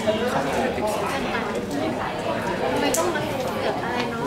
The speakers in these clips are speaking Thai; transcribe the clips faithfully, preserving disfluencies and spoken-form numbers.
ทำไมต้องมาเกิดอะไรเนาะ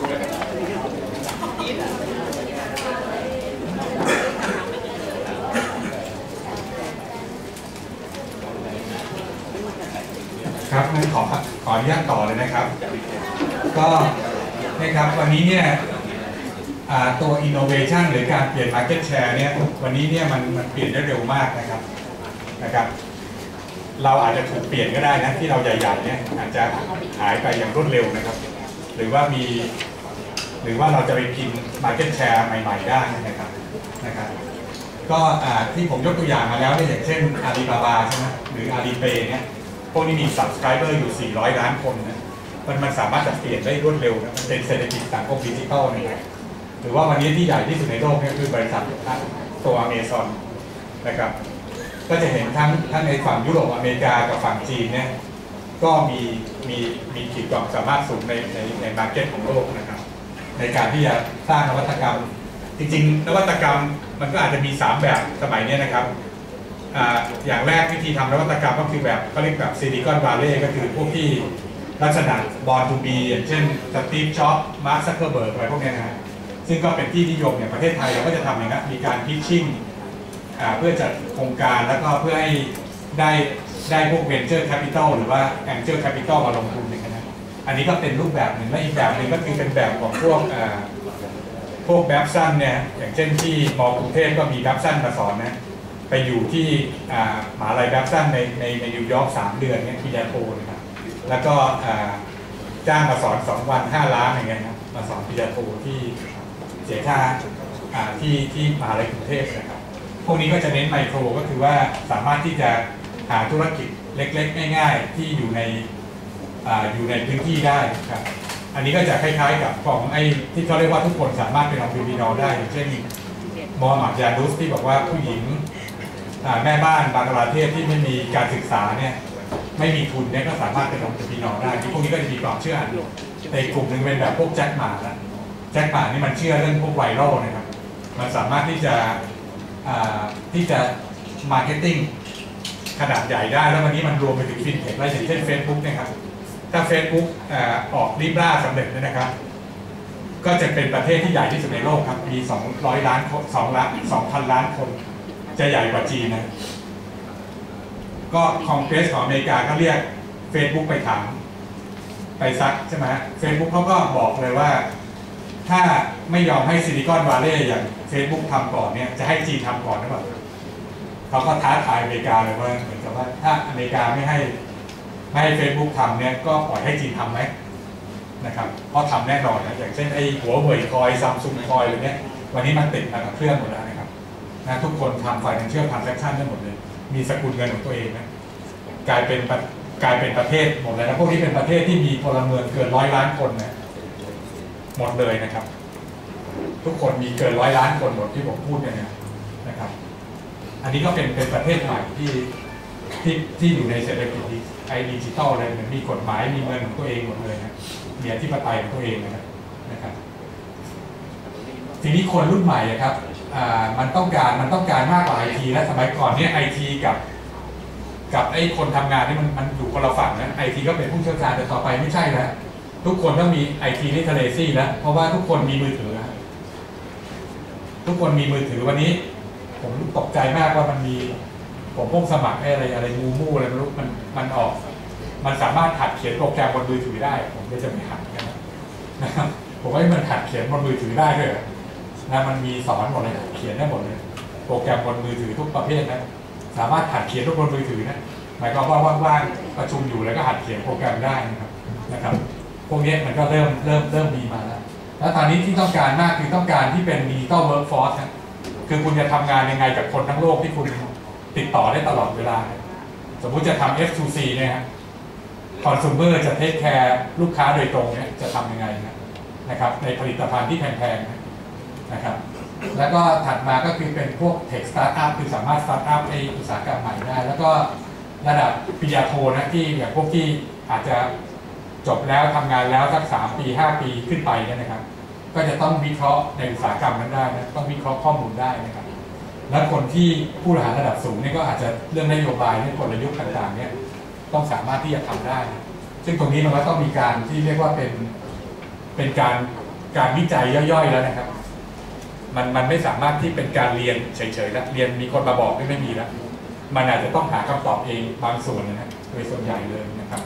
ครับงั้นขอขออนุญาตต่อเลยนะครับก็นะครับวันนี้เนี่ยตัว innovation หรือการเปลี่ยน market share เนี่ยวันนี้เนี่ยมันมันเปลี่ยนได้เร็วมากนะครับนะครับเราอาจจะถูกเปลี่ยนก็ได้นะที่เราใหญ่ๆเนี่ยอาจจะหายไปอย่างรวดเร็วนะครับหรือว่ามีหรือว่าเราจะไปกิน market share ใหม่ๆได้นะครับนะครับก็ที่ผมยกตัวอย่างมาแล้วเนี่ยอย่างเช่น Alibaba ใช่ไหมหรือ Alipay เนี่ยพวกนี้มี subscriber อยู่สี่ร้อยล้านคนนะมันมันสามารถจะเปลี่ยนได้รวดเร็วนะมันเป็นเศรษฐกิจสังคมดิจิทัลนะครับหรือว่าวันนี้ที่ใหญ่ที่สุดในโลกเนี่ยคือบริษัทตัว Amazon นะครับก็จะเห็นทั้งทั้งในฝั่งยุโรปอเมริกากับฝั่งจีนเนี่ยก็มีมีมีขีดความสามารถสูงในในในมาร์เก็ตของโลกนะครับในการที่จะสร้างนวัตกรรมจริงๆนวัตกรรมมันก็อาจจะมีสามแบบสมัยนี้นะครับอ่าอย่างแรกวิธีทำนวัตกรรมก็คือแบบเขาเรียกแบบซิลิคอนวัลเลย์ก็คือพวกที่ลักษณะบอลทูบีอย่างเช่นสตีฟจ็อบส์มาร์คซักเคอร์เบิร์กอะไรพวกนี้นะซึ่งก็เป็นที่นิยมเนี่ยประเทศไทยเราก็จะทำอย่างนั้นมีการพิชชิ่งเพื่อจัดโครงการแล้วก็เพื่อให้ได้ได้พวก venture capital หรือว่า angel capital มาลงทุนอย่างนั้นอันนี้ก็เป็นรูปแบบหนึ่งและอีกแบบหนึ่งก็คือเป็นแบบของพวกพวกแบบสั้นเนี่ยอย่างเช่นที่มอกรุงเทพก็มีแบบสั้นมาสอนนะไปอยู่ที่มหาลัยแบบสั้นในในในนิวยอร์กสามเดือนเนี่ยที่ยาโปนะครับแล้วก็จ้างมาสอนสองวันห้าล้านอย่างเงี้ยนะมาสอนปริญญาโทที่เสียค่าที่ที่มหาลัยกรุงเทพนะครับพวกนี้ก็จะเน้นไมโครก็คือว่าสามารถที่จะหาธุรกิจเล็กๆง่ายๆที่อยู่ในอยู่ในพื้นที่ได้ครับอันนี้ก็จะคล้ายๆกับของไอ้ที่เขาเรียกว่าทุกคนสามารถเป็นองค์ประกอบได้อย่างเช่นมอห์มัดยานุสที่บอกว่าผู้หญิงแม่บ้านบางประเทศที่ไม่มีการศึกษาเนี่ยไม่มีทุนเนี่ยก็สามารถเป็นองค์ประกอบได้ที่พวกนี้ก็จะมีความเชื่อในกลุ่มหนึ่งเป็นแบบพวกแจ็คหม่านะแจ็คหม่านี่มันเชื่อเรื่องพวกไวรัลนะครับมันสามารถที่จะที่จะมาร์เก็ตติ้งขนาดใหญ่ได้แล้ววันนี้มันรวมไปถึงฟินเทคอะไรอย่างเช่น Facebook นะครับถ้า Facebook ออกลิบราสำเร็จนะครับก็จะเป็นประเทศที่ใหญ่ที่สุดในโลกครับมีสองร้อยล้านสองล้านสองพันล้านคนจะใหญ่กว่าจีนนะก็คอนเกรสของอเมริกาก็เรียก Facebook ไปถามไปซักใช่ไหมฮะ Facebook เขาก็บอกเลยว่าถ้าไม่ยอมให้ซิลิคอนวัลเลย์อย่าง Facebook ทำก่อนเนี่ยจะให้จีนทำก่อนหรือเปล่าเขาก็ท้าทายอเมริกาเลยว่าเหมือนกับว่าถ้าอเมริกาไม่ให้ไม่ให้ Facebook ทำเนี่ยก็ปล่อยให้จีนทำไหมนะครับเพราะทำแน่นอนนะอย่างเช่นไอ้หัวเว่ยคอยซัมซุงคอยอะไรเนี้ยวันนี้มันติดมากับเครื่องหมดแล้วนะครับนะทุกคนทำฝ่ายเชื่อมทำแฟคชั่นได้หมดเลยมีสกุลเงินของตัวเองนะกลายเป็นกลายเป็นประเทศหมดเลยนะพวกนี้เป็นประเทศที่มีพลเมืองเกินร้อยล้านคนนะหมดเลยนะครับทุกคนมีเกินร้อยล้านคนหมดที่ผมพูดเนี่ยนะครับอันนี้ก็เป็นเป็นประเทศใหม่ที่ที่ที่อยู่ในเศรษฐกิจไอดิจิทัลเลยมีกฎหมายมีเงินของตัวเองหมดเลยนะมีอธิปไตยของตัวเองนะครับนะครับทีนี้คนรุ่นใหม่ครับอ่ามันต้องการมันต้องการมากกว่าไอทีและสมัยก่อนเนี่ยไอทีกับกับไอ้คนทำงานนี่มันมันอยู่คนละฝั่งนะไอทีก็เป็นผู้เชี่ยวชาญแต่ต่อไปไม่ใช่แล้วทุกคนต้องมีไอทีลิเทเรซีแล้วเพราะว่าทุกคนมีมือถือทุกคนมีมือถือวันนี้ผมตกใจมากว่ามันมีผมพวกสมัครอะไรอะไรมูมูอะไรไม่รู้มันมันออกมันสามารถหัดเขียนโปรแกรมบนมือถือได้ผมก็จะไม่หัดกันนะครับผมว่ามันหัดเขียนบนมือถือได้ด้วยนะมันมีสอนหมดเลยเขียนได้หมดเลยโปรแกรมบนมือถือทุกประเภทนะสามารถหัดเขียนบนมือถือนะหมายความว่าว่างๆประชุมอยู่แล้วก็หัดเขียนโปรแกรมได้นะครับนะครับพวกนี้มันก็เริ่มเริ่มเริ่มมีมาแล้วแล้วตอนนี้ที่ต้องการมากคือต้องการที่เป็น digital workforce นะคือคุณจะทำงานยังไงกับคนทั้งโลกที่คุณติดต่อได้ตลอดเวลาสมมุติจะทำ เอฟ ทู ซี เนี่ยฮะ consumer จะ take care ลูกค้าโดยตรงเนี่ยจะทำยังไงนะครับในผลิตภัณฑ์ที่แพงๆนะครับแล้วก็ถัดมาก็คือเป็นพวก tech startup คือสามารถ startup ในอุตสาหกรรมใหม่ได้แล้วก็ระดับปริญญาโทนะที่อย่างพวกที่อาจจะจบแล้วทำงานแล้วสักสามปีห้าปีขึ้นไปเนี่ยนะครับก็จะต้องวิเคราะห์ในอุตสาหกรรมนั้นได้นะต้องวิเคราะห์ข้อมูลได้นะครับและคนที่ผู้บริหารระดับสูงเนี่ยก็อาจจะเรื่องนโยบายเรื่องกลยุทธ์ต่างๆเนี่ยต้องสามารถที่จะทำได้ซึ่งตรงนี้มันก็ต้องมีการที่เรียกว่าเป็นเป็นการการวิจัยย่อยๆแล้วนะครับมันมันไม่สามารถที่เป็นการเรียนเฉยๆแล้วเรียนมีคนมาบอกไม่ไม่มีแล้วมันอาจจะต้องหาคำตอบเองบางส่วนนะโดยส่วนใหญ่เลยนะครับ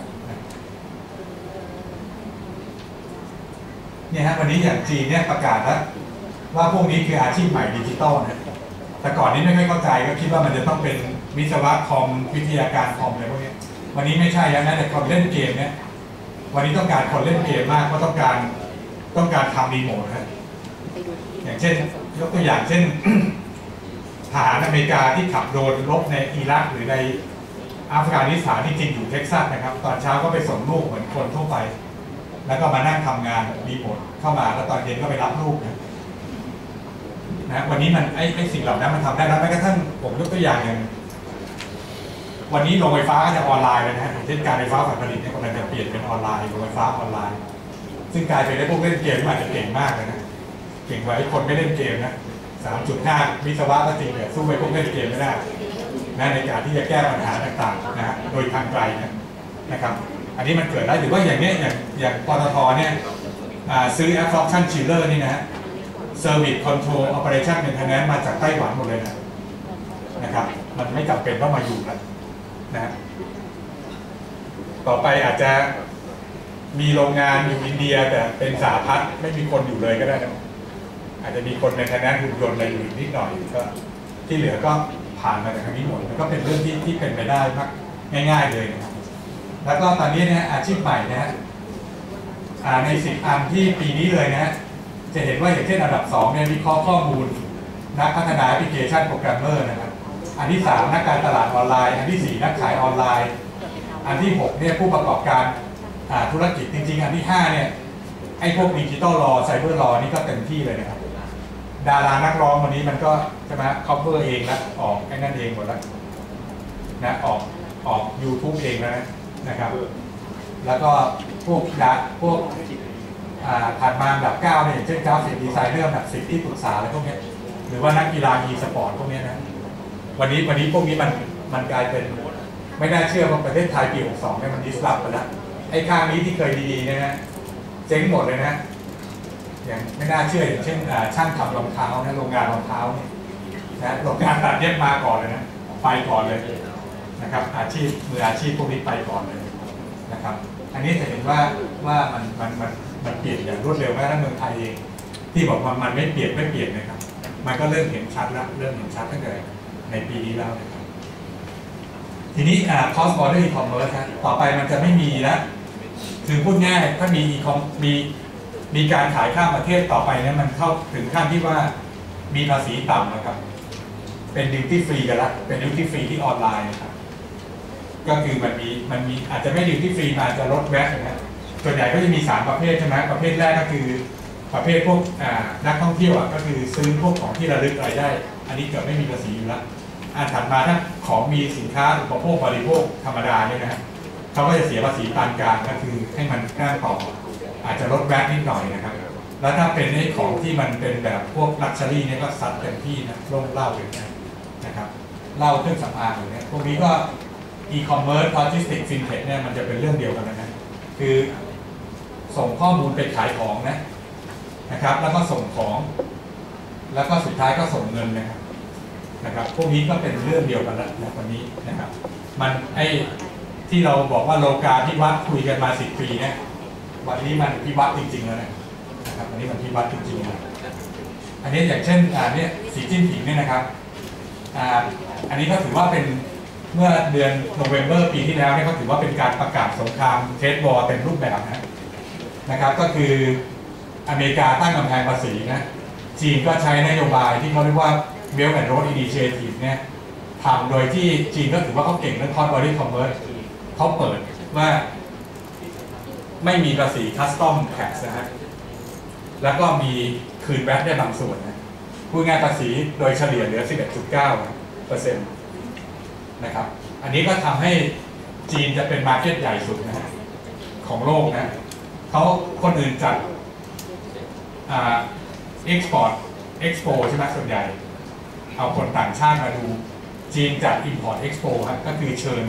เนี่ยฮะวันนี้อย่างจีนเนี่ยประกาศแล้วว่าพวกนี้คืออาชีพใหม่ดิจิตอลนะแต่ก่อนนี้ไม่ค่อยเข้าใจก็คิดว่ามันจะต้องเป็นวิศวะคอมวิทยาการคอมอะไรพวกนี้วันนี้ไม่ใช่แล้วนะแต่คนเล่นเกมเนี่ยวันนี้ต้องการคนเล่นเกมมากเพราะต้องการต้องการทำรีโมทนะอย่างเช่นยกตัวอย่างเช่น ทหารอเมริกาที่ขับโดรนรบในอิรักหรือในอัฟกานิสถานที่จริงอยู่เท็กซัสนะครับตอนเช้าก็ไปส่งลูกเหมือนคนทั่วไปแล้วก็มานั่งทำงานรีโมทเข้ามาแล้วตอนเย็นก็ไปรับลูกนะนะวันนี้มันไอ้ไอ้สิ่งเหล่านั้นมันทำได้แล้วแม้กระทั่งผมยกตัวอย่างอย่างวันนี้โรงไฟฟ้าก็จะออนไลน์เลยนะฮะเช่นการไฟฟ้าฝ่ายผลิตเนี่ยกำลังจะเปลี่ยนเป็นออนไลน์โรงไฟฟ้าออนไลน์ซึ่งกลายเป็นได้พวกเล่นเกมอาจจะเก่งมากเลยนะเก่งกว่าไอ้คนไม่เล่นเกมนะ สามจุดห้า วิศวะก็จริงเนี่ยสู้ไปพวกเล่นเกมไม่ได้นะในการที่จะแก้ปัญหาต่างๆนะฮะโดยทางไกลนะนะครับอันนี้มันเกิดได้หรือว่าอย่างเนี้ยอย่างอย่างปตทเนี่ยซื้อ absorption chiller นี่นะฮะ service control operation maintenance มาจากไต้หวันหมดเลยนะนะครับมันไม่จำเป็นต้องมาอยู่แล้วนะต่อไปอาจจะมีโรงงานอยู่อินเดียแต่เป็นสาพัฒน์ไม่มีคนอยู่เลยก็ได้นะอาจจะมีคนในคณะหุ่นยนต์อะไรอยู่นิดหน่อยก็ที่เหลือก็ผ่านมาจากทางนี้หมดก็เป็นเรื่องที่ที่เป็นไปได้มากง่ายๆเลยนะครับแล้วก็ตอนนี้เนี่ยอาชีพใหม่นะฮะในสิบอันที่ปีนี้เลยนะฮะจะเห็นว่าอย่างเช่นอันดับสองเนี่ยวิเคราะห์ข้อมูลนักพัฒนาแอปพลิเคชันโปรแกรมเมอร์นะครับอันที่สามนักการตลาดออนไลน์อันที่สี่นักขายออนไลน์อันที่หกเนี่ยผู้ประกอบการธุรกิจจริงๆอันที่ห้าเนี่ยไอ้พวกดิจิตอลลอไซเบอร์ลอนี่ก็เต็มที่เลยนะครับดารานักร้องวันนี้มันก็ใช่ไหมคัฟเวอร์เองแล้วออกไอ้นั่นเองหมดแล้วนะออกออก YouTube เองแล้วนะครับแล้วก็พวกดาพวกถัดมาแบบเก้าเนี่ยอย่างเช่นกราฟิกดีไซเนอร์แบบสิบที่ปรึกษาอะไรพวกนี้หรือว่านักกีฬาอีสปอร์ตพวกนี้นะวันนี้วันนี้พวกนี้มันมันกลายเป็นไม่น่าเชื่อว่าประเทศไทยปีหกสิบสองเนี่ยมันดิสลอฟไปแล้วไอ้ข้างนี้ที่เคยดีๆเนี่ยนะเจ๊งหมดเลยนะอย่างไม่น่าเชื่ออย่างเช่นช่างทำรองเท้านะโรงงานรองเท้าเนี่ยนะโรงงานตัดเย็บมาก่อนเลยนะไปก่อนเลยนะครับอาชีพมืออาชีพพวกนี้ไปก่อนเลยนะครับอันนี้จะเห็นว่าว่ามันมันมันมันเปลี่ยนอย่างรวดเร็วแม้กระทั่งเมืองไทยเองที่บอกว่ามันไม่เปลี่ยนไม่เปลี่ยนนะครับมันก็เริ่มเห็นชัดแล้วเริ่มเห็นชัดตั้งแต่ในปีนี้แล้วนะครับทีนี้ cross border e-commerce ครับต่อไปมันจะไม่มีแล้วคือพูดง่ายถ้ามีมีมีการขายข้ามประเทศต่อไปเนี่ยมันเข้าถึงขั้นที่ว่ามีภาษีต่ำนะครับเป็นดิวตี้ฟรีกันละเป็นดิวตี้ฟรีที่ออนไลน์นะครับก็คือมันมีมันมีอาจจะไม่ดิวตี้ฟรีมาจะลดแวะนะส่วนใหญ่ก็จะมีสามประเภทใช่ไหมประเภทแรกก็คือประเภทพวกนักท่องเที่ยวอ่ะก็คือซื้อพวกของที่ระลึกอะไรได้อันนี้เกิดไม่มีภาษีอยู่แล้วอันถัดมาถ้าของมีสินค้าอุปโภคบริโภคธรรมดาเนี่ยนะเขาก็จะเสียภาษีปานกลางก็คือให้มันแค่ต่ออาจจะลดแวะนิดหน่อยนะครับแล้วถ้าเป็นไอ้ของที่มันเป็นแบบพวกลักชัวรี่เนี่ยก็ซัดเต็มที่นะร่มเหล้าอย่างเงี้ยนะครับเหล้าเครื่องสำอางอย่างเงี้ยพวกนี้ก็อีคอมเมิร์ซโลจิสติกส์ฟินเทคเนี่ยมันจะเป็นเรื่องเดียวกันนะคือส่งข้อมูลไปขายของนะนะครับแล้วก็ส่งของแล้วก็สุดท้ายก็ส่งเงินนะครับนะครับพวกนี้ก็เป็นเรื่องเดียวกันแล้วนะวันนี้นะครับมันไอ้ที่เราบอกว่าโลกาภิวัตน์คุยกันมาสิบปีเนี่ยวันนี้มันพิวัตรจริงๆแล้วนะครับวันนี้มันพิวัตรจริงๆแล้วอันนี้อย่างเช่นอ่าเนี่ยสีจิ้นผิงเนี่ยนะครับอ่าอันนี้ก็ถือว่าเป็นเมื่อเดือนโนเวมเบอร์ปีที่แล้วเนี่ยก็ถือว่าเป็นการประกาศสงครามเทรดวอร์เต็มรูปแบบนะนะครับก็คืออเมริกาตั้งกำแพงภาษีนะจีนก็ใช้นโยบายที่เขาเรียกว่า Belt and Road Initiative เนี่ยทำโดยที่จีนก็ถือว่าเขาเก่งเรื่อง cross border commerce เขาเปิดว่าไม่มีภาษีคัสตอมแท็กซ์นะฮะแล้วก็มีคืนแวตได้บางส่วนนะพูดง่ายภาษีโดยเฉลี่ยเหลือ สิบเอ็ดจุดเก้าเปอร์เซ็นต์ นะครับอันนี้ก็ทำให้จีนจะเป็นมาร์เก็ตใหญ่สุดนะของโลกนะเขาคนอื่นจัดอ่าเอ็กซ์พอร์ตเอ็กซ์โปใช่ไหมส่วนใหญ่เอาคนต่างชาติมาดูจีนจัด Import Expo ครับก็คือเชิญ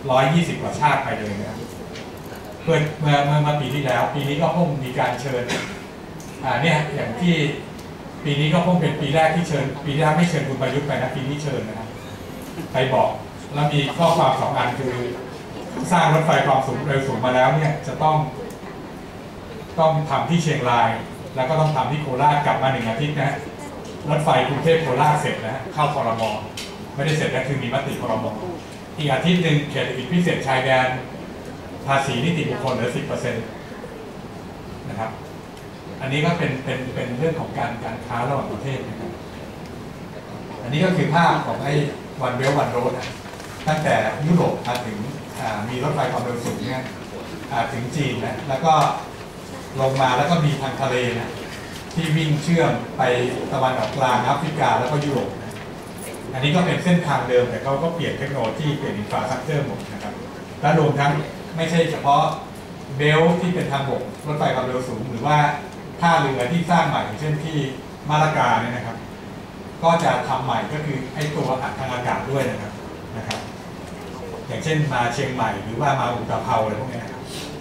ร้อยยี่สิบกว่าชาติไปเลยนะครับเมื่อเมื่อเมื่อปีที่แล้วปีนี้ก็เพิ่งมีการเชิญอ่าเนี่ยอย่างที่ปีนี้ก็เพิ่งเป็นปีแรกที่เชิญปีแรกไม่เชิญคุณประยุทธ์ไปนะปีนี้เชิญนะครับไปบอกแล้วมีข้อความสองอันคือสร้างรถไฟความสูงเร็วสูงมาแล้วเนี่ยจะต้องต้องทำที่เชียงรายแล้วก็ต้องทำที่โคราชกลับมาหนึ่งอาทิตย์นะรถไฟกรุงเทพโคราชเสร็จนะเข้าครม.ไม่ได้เสร็จก็คือมีมติครม.อีกอาทิตย์หนึ่งเขตเศรษฐกิจพิเศษชายแดนภาษีนิติบุคคลเหลือ สิบเปอร์เซ็นต์ นะครับอันนี้ก็เป็นเป็นเป็นเรื่องของการการค้าระหว่างประเทศนะครับอันนี้ก็คือภาพของไอ้วันเวลวันโรดนะตั้งแต่ยุโรปมาถึงมีรถไฟความเร็วสูงเนี่ยถึงจีนนะแล้วก็ลงมาแล้วก็มีทางทะเลนะที่วิ่งเชื่อมไปตะวันออกกลางแอฟริกาแล้วก็ยุโรปนะอันนี้ก็เป็นเส้นทางเดิมแต่เขาก็เปลี่ยนเทคโนโลยีเปลี่ยนอินฟราสตรัคเจอร์หมดนะครับและรวมทั้งไม่ใช่เฉพาะเบลที่เป็นทางบกรถไฟความเร็วสูงหรือว่าท่าเรือที่สร้างใหม่เช่นที่มาลากาเนี่ยนะครับก็จะทำใหม่ก็คือไอ้ตัวอัดทางอากาศด้วยนะครับนะครับอย่างเช่นมาเชียงใหม่หรือว่ามาอุตภเปาอะไรพวกนี้นะครับ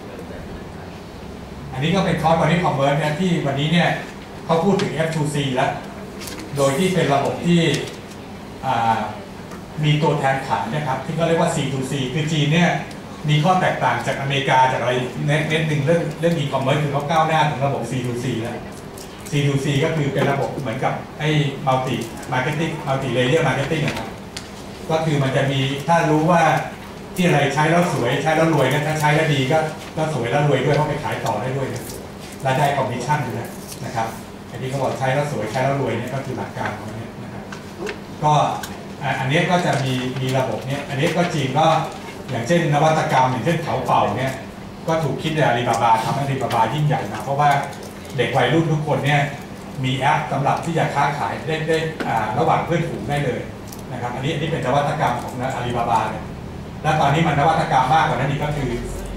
อันนี้ก็เป็นคอร์สวันนี้คอมเมอร์เนี่ยที่วันนี้เนี่ยเขาพูดถึง เอฟ ทู ซี แล้วโดยที่เป็นระบบที่มีตัวแทนขายนะครับที่เขาเรียกว่า ซี ทู ซี คือจีนเนี่ยมีข้อแตกต่างจากอเมริกาจากอะไรเน็ตเน็ตหนึ่งเรื่องเรื่องอีคอมเมิร์ซคือเขาก้าวหน้าถึงระบบ ซี ทู ซี แล้ว ซี ทู ซี ก็คือเป็นระบบเหมือนกับไอ้มัลติมาร์เก็ตติ้งมัลติเลเยอร์มาร์เก็ตติ้งนะครับก็คือมันจะมีถ้ารู้ว่าที่อะไรใช้แล้วสวยใช้แล้วรวยนะถ้าใช้แล้วดีก็ก็สวยแล้วรวยด้วยเพราะไปขายต่อได้ด้วยนะและได้คอมมิชชั่นด้วยนะครับไอ้ที่เขาบอกใช้แล้วสวยใช้แล้วรวยเนี่ยก็คือหลักการของมันนะครับก็อันนี้ก็จะมีมีระบบเนี้ยอันนี้ก็จีนก็อย่างเช่นนวัตกรรมอย่างเช่นเถาเป่าเนี่ยก็ถูกคิดในอาลีบาบาทำให้อาลีบาบายิ่งใหญ่นะเพราะว่าเด็กวัยรุ่นทุกคนเนี่ยมีแอปสำหรับที่จะค้าขายได้ได้ระหว่างเพื่อนฝูงได้เลยนะครับอันนี้อันนี้เป็นนวัตกรรมของอาลีบาบาเนี่ยและตอนนี้มันนวัตกรรมมากกว่านั้นอีกก็คือ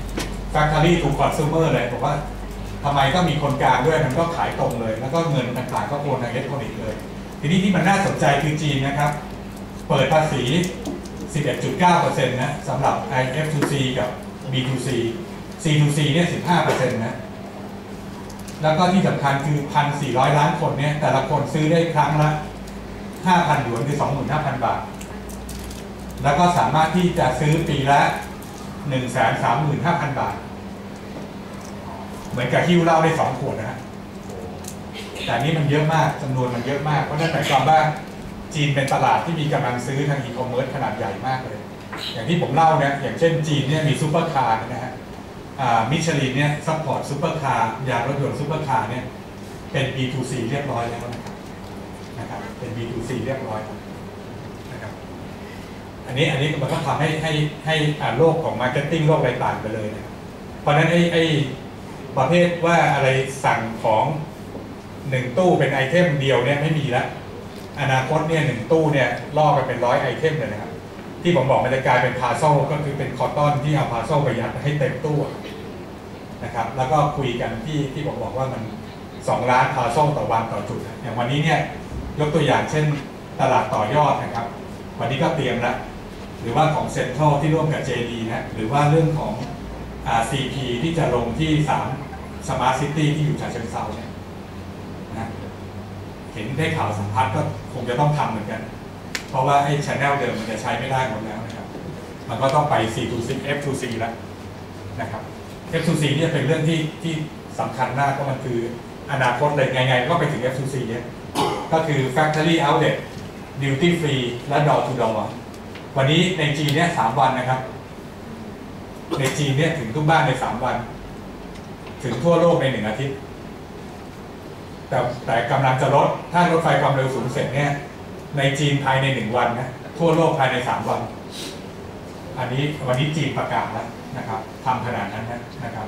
Factory to Consumer เลยบอกว่าทำไมต้องมีคนกลางด้วยมันก็ขายตรงเลยแล้วก็เงินต่างๆก็โอนทางอิเล็กทรอนิกส์เลยทีนี้ที่มันน่าสนใจคือจีนนะครับเปิดภาษี สิบเอ็ดจุดเก้าเปอร์เซ็นต์ นะสำหรับ เอฟ ทู ซี กับ บี ทู ซี ซี ทู ซี เนี่ย สิบห้าเปอร์เซ็นต์ นะแล้วก็ที่สำคัญคือ หนึ่งพันสี่ร้อย ล้านคนเนี่ยแต่ละคนซื้อได้ครั้งละ ห้าพัน หยวนคือ สองหมื่นห้าพัน บาทแล้วก็สามารถที่จะซื้อปีละ หนึ่งแสนสามหมื่นห้าพัน บาทเหมือนกับหิ้วเหล้าได้สองขวดนะฮะแต่นี้มันเยอะมากจำนวนมันเยอะมากเพราะนั่นหมายความว่าจีนเป็นตลาดที่มีกำลังซื้อทางอีคอมเมิร์ซขนาดใหญ่มากเลยอย่างที่ผมเล่าเนี่ยอย่างเช่นจีนเนี่ยมีซูเปอร์คาร์นะฮะมิชลินเนี่ยซัพพอร์ตซูเปอร์คาร์ยางรถยนต์ซูเปอร์คาร์เนี่ยเป็น บี ทู ซี เรียบร้อยแล้วนะครับนะครับเป็น บี ทู ซี เรียบร้อยนะครับอันนี้อันนี้มันก็ทำให้ให้ให้โลกของมาร์เก็ตติ้งโลกอะไรต่างไปเลยนะครับเพราะฉะนั้นไอ้ไอ้ประเภทว่าอะไรสั่งของหนึ่งตู้เป็นไอเทมเดียวเนี่ยไม่มีแล้วอนาคตเนี่ยหนึ่งตู้เนี่ยล่อไปเป็นร้อยไอเทมเลยนะครับที่ผมบอกมันจะกลายเป็นพาโซก็คือเป็นคอตตอนที่เอาพาโซไปยัดให้เต็มตู้นะครับแล้วก็คุยกันที่ที่ผมบอกว่ามันสองล้านพาโซต่อวันต่อจุดอย่างวันนี้เนี่ยยกตัวอย่างเช่นตลาดต่อยอดนะครับวันนี้ก็เตรียมแล้วหรือว่าของเซ็นทรัลที่ร่วมกับ เจ ดี นะหรือว่าเรื่องของ อาร์ ซี พี ที่จะลงที่สามสมาร์ทซิตี้ที่อยู่ฉะเชิงเทราเนี่ยนะเห็นได้ข่าวสัมภาษณ์ก็คงจะต้องทำเหมือนกันเพราะว่าไอ้ channel เดิมมันจะใช้ไม่ได้หมดแล้วนะครับมันก็ต้องไป ซี ทู ซี เอฟ ทู ซี แล้วนะครับ เอฟ ทู ซี เนี่ยเป็นเรื่องที่ที่สำคัญมากเพราะมันคืออนาคตเลยไงๆก็ไปถึง เอฟ ทู ซี เนี่ยก็คือ Factory Outlet Duty Free และ Door to Door วันนี้ในจีนเนี่ยสามวันนะครับในจีนเนี่ยถึงทุกบ้านในสามวันถึงทั่วโลกในหนึ่งอาทิตย์แต่แต่กำลังจะลดถ้ารถไฟความเร็วสูงเสร็จเนี่ยในจีนภายในหนึ่งวันนะทั่วโลกภายในสามวันอันนี้วันนี้จีนประกาศแล้วนะครับทำขนาดนั้นนะครับ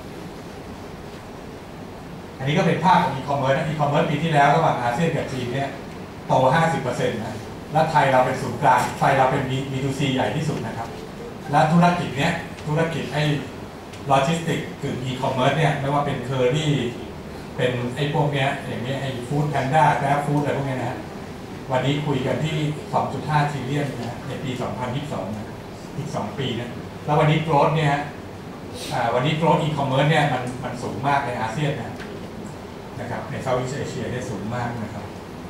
อันนี้ก็เป็นภาพของอีคอมเมิร์ซนะอีคอมเมิร์ซปีที่แล้วระหว่างอาเซียนกับจีนเนี่ยโต ห้าสิบเปอร์เซ็นต์ นะและไทยเราเป็นศูนย์กลางไทยเราเป็น บี ทู ซี ใหญ่ที่สุดนะครับและธุรกิจเนี้ยธุรกิจไอ้โลจิสติกส์กึ่งอีคอมเมิร์ซเนี่ยไม่ว่าเป็นเคอรี่เป็นไอ้พวกเนี้ยอย่างเงี้ยไอ้ฟู้ดแพนด้าแกร็บฟู้ดอะไรพวกเนี้ยนะวันนี้คุยกันที่ สองจุดห้า ทริลเลียนนะในปี สองพันยี่สิบสองนะอีกสองปีนะแล้ววันนี้โกรธเนี่ยวันนี้โกรธอีคอมเมิร์ซเนี่ยมันมันสูงมากในอาเซียนนะนะครับในเซาท์อีสต์เอเชียเนี่ยสูงมากนะครับ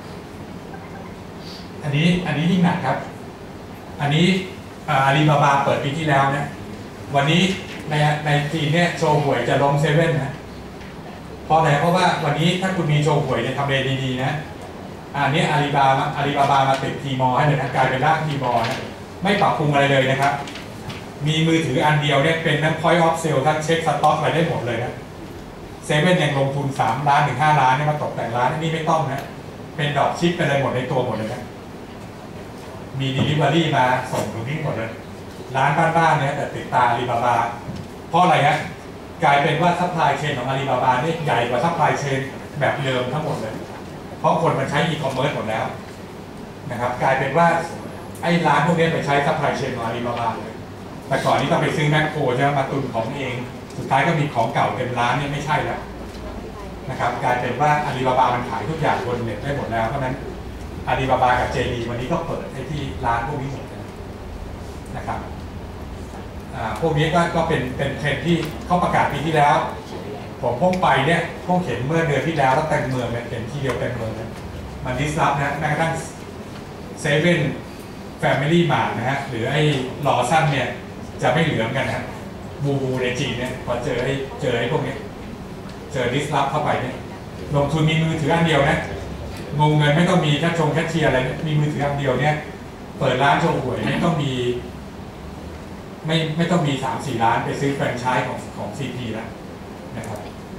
อันนี้อันนี้ยิ่งหนักครับอันนี้อาลีบาบาเปิดปีที่แล้วนะวันนี้ในในจีนเนี่ยโชว์หวยจะล้มเซเว่นนะเพราะอะไรเพราะว่าวันนี้ถ้าคุณมีโชว์หวยเนี่ยทำเลดีๆนะอันนี้อาลีบาอาลีบาบามาติดทีมอให้เลยนะกลายเป็นร่างทีมอนะไม่ปรับปรุงอะไรเลยนะครับมีมือถืออันเดียวเนี่ยเป็นทั้ง point of sale ทั้งเช็คสต็อกอะไรได้หมดเลยนะเซเว่นยังลงทุนสามล้านถึงห้าล้านเนี่ยมาตกแต่งร้านนี่ไม่ต้องนะเป็นดอกชิปเป็นอะไรหมดในตัวหมดเลยนะมี delivery มาส่งตรงนี้หมดเลยร้านบ้านๆเนี่ยแต่ติดตาอาลีบาบาเพราะอะไรฮะกลายเป็นว่าซัพพลายเชนของอาลีบาบาเนี่ยใหญ่กว่าซัพพลายเชนแบบเดิมทั้งหมดเลยเพราะคนมันใช้อีคอมเมิร์ซหมดแล้วนะครับกลายเป็นว่าไอ้ร้านพวกนี้ไปใช้ซัพพลายเชนของอาลีบาบาเลยแต่ก่อนนี้ต้องไปซื้อแมคโครใช่ไหมมาตุนของเองสุดท้ายก็มีของเก่าเต็มร้านเนี่ยไม่ใช่แล้วนะครับกลายเป็นว่าอาลีบาบามันขายทุกอย่างบนเน็ตได้หมดแล้วเพราะนั้นอาลีบาบากับเจดีวันนี้ก็เปิดให้ที่ร้านพวกนี้หมดนะครับพวกนี้ก็ก็เป็นเป็นเทรนด์ที่เขาประกาศปีที่แล้วผมพุ่งไปเนี่ยพุ่งเห็นเมื่อเดือนที่แล้วแล้วเต็มเมืองเนี่ยเห็นทีเดียวเต็มเมืองนะมันดิสรับนะแม้กระทั่งเซเว่นแฟมิลี่มาร์ทนะฮะหรือไอ้ลอซันเนี่ยจะไม่เหลือกันนะบูบูในจีนเนี่ยพอเจอไอ้เจอไอ้พวกนี้เจอดิสรับเข้าไปเนี่ยลงทุนมีมือถืออันเดียวนะงงเงินไม่ต้องมีแค่ชงแค่เชียร์อะไรมีมือถืออันเดียวเนี่ยเปิดร้านโชว์หวยไม่ต้องมีไม่ไม่ต้องมีสามสี่ล้านไปซื้อแฟรนไชส์ของของซีพีแล้วนะครับ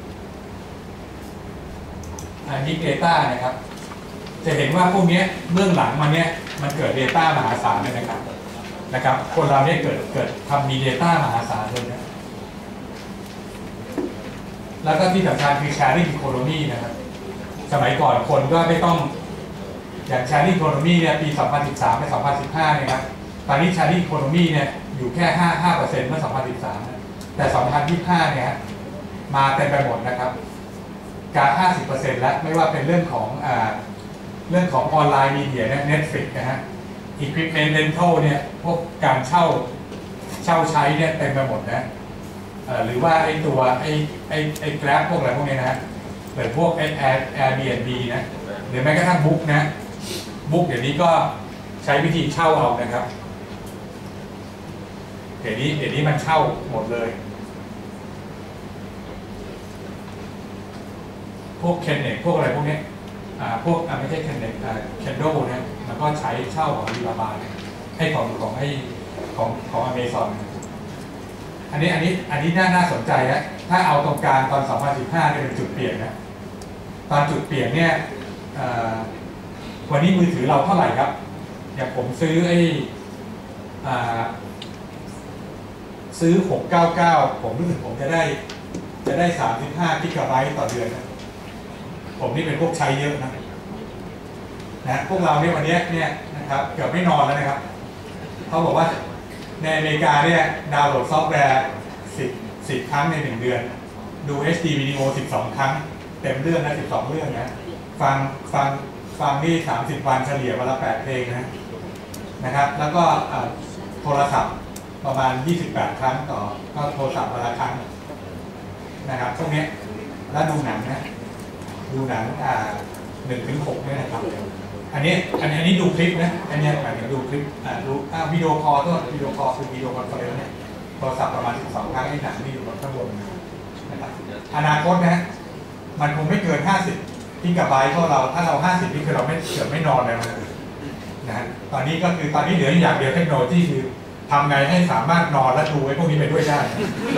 อันนี้ Data นะครับจะเห็นว่าพวกนี้เบื้องหลังมันเนี่ยมันเกิด Data มหาศาลเลยนะครับนะครับคนเราเนี่ยเกิดเกิดทำมี Data มหาศาลเลยนะแล้วก็ที่สำคัญคือ Sharing Economy นะครับสมัยก่อนคนก็ไม่ต้องอย่าง Sharing Economy เนี่ยปีสองพันสิบสามไปสองพันสิบห้าเนี่ยครับตอนนี้ Sharing Economy เนี่ยอยู่แค่ห้า ห้าเปอร์เซ็นต์ เมื่อสองพันสิบสามนะแต่สองพันยี่สิบห้าเนี่ยมาเต็มไปหมดนะครับการ ห้าสิบเปอร์เซ็นต์ แล้วไม่ว่าเป็นเรื่องของอ่าเรื่องของออนไลน์มีเดียเนี่ย Netflix นะฮะ Equipment Rental เนี่ยพวกการเช่าเช่าใช้เนี่ยเต็มไปหมดนะหรือว่าไอ้ตัวไอ้ไอ้ไอ้ Grab พวกอะไรพวกนี้นะฮะหรือพวกไอ้ Airbnb นะหรือแม้กระทั่ง Book นะ Book เดี๋ยวนี้ก็ใช้วิธีเช่าเอานะครับเดี๋ยวนี้เดี๋ยวนี้มันเช่าหมดเลยพวกเคนเน็กพวกอะไรพวกนี้อ่าพวกอ่าไม่ใช่เคนเน็กอ่าเคนโดเนี่ยมันก็ใช้เช่าของอาลีบาบาให้ของของให้ของของอเมซอนอันนี้อันนี้อันนี้น่าน่าสนใจนะถ้าเอาตรงกลางตอนสองพันสิบห้าเนี่ยเป็นจุดเปลี่ยนนะตอนจุดเปลี่ยนเนี่ยวันนี้มือถือเราเท่าไหร่ครับอย่างผมซื้อไอ้ซื้อหกเก้าเก้าผมรู้สึกผมจะได้จะได้สามสิบห้ากิกะไบต์ต่อเดือนนะผมนี่เป็นพวกใช้เยอะนะนะพวกเราเนี่ยวันนี้เนี่ยนะครับเกือบไม่นอนแล้วนะครับเขาบอกว่าในอเมริกาเนี่ยดาวน์โหลดซอฟต์แวร์สิบ สิบครั้งในหนึ่งเดือนดู เอช ดี วิดีโอสิบสองครั้งเต็มเรื่องนะสิบสองเรื่องนะฟังฟังฟังนี่สามสิบวันเฉลี่ยวันละแปดเพลงนะนะครับแล้วก็โทรศัพท์ประมาณยี่สิบแปดครั้งต่อก็โทรศัพท์วันละครั้งนะครับพวกนี้แล้วดูหนังนะดูหนังอ่าหนึ่งถึงหกเนี่ยนะครับอันนี้อันนี้อันนี้ดูคลิปนะอันนี้หมายถึงดูคลิปอ่าดูอ่าวิดีโอคอลก็วิดีโอคอลคือวิดีโอคอนเฟอเรนซ์เนี่ยโทรศัพท์ประมาณสิบสองครั้งให้หนังที่อยู่บนข้างบนนะครับอนาคตนะมันคงไม่เกินห้าสิบกิกะไบต์เพราะเราถ้าเราห้าสิบนี่คือเราไม่เกือบไม่นอนเลยนะนะตอนนี้ก็คือตอนนี้เหลืออย่างเดียวเทคโนโลยีคือทำไงให้สามารถนอนและดูไอ้พวกนี้ไปด้วยได้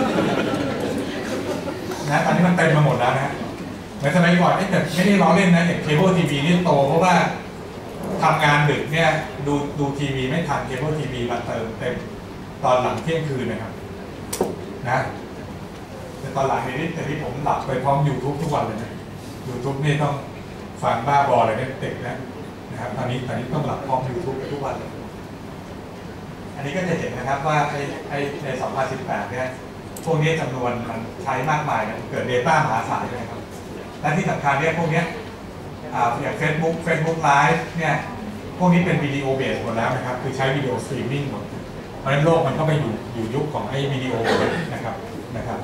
นะตอนนี้มันเต็มมาหมดแล้วนะเหมือนสมัยก่อนแต่ไม่ได้ล้อเล่นนะอย่างเคเบิลทีวีนี่โตเพราะว่าทำงานดึกเนี่ยดูดูทีวีไม่ทันเคเบิลทีวีมาเติมเต็มตอนหลังเที่ยงคืนนะครับนะแต่ตอนหลังนี้แต่ที่ผมหลับไปพร้อม YouTube ทุกวันเลยนะ YouTube นี่ต้องฟังบ้าบออะไรเนี่ยเต็มนะนะครับตอนนี้ตอนนี้ต้องหลับพร้อม YouTube ไปทุกวันเลยอันนี้ก็จะเห็นนะครับว่าไอ้ไอ้ในสองพันสิบแปดเนี่ยพวกนี้จำนวนมันใช้มากมายนะเกิด Data มหาศาลเลยครับและที่สำคัญเนี่ยพวกนี้อย่าง Facebook Facebook Live เนี่ยพวกนี้เป็นวิดีโอเบสหมดแล้วนะครับคือใช้วิดีโอสตรีมมิ่งหมดเพราะฉะนั้นโลกมันก็ไปอยู่อยู่ยุคของไอ้วิดีโอนะครับนะครับ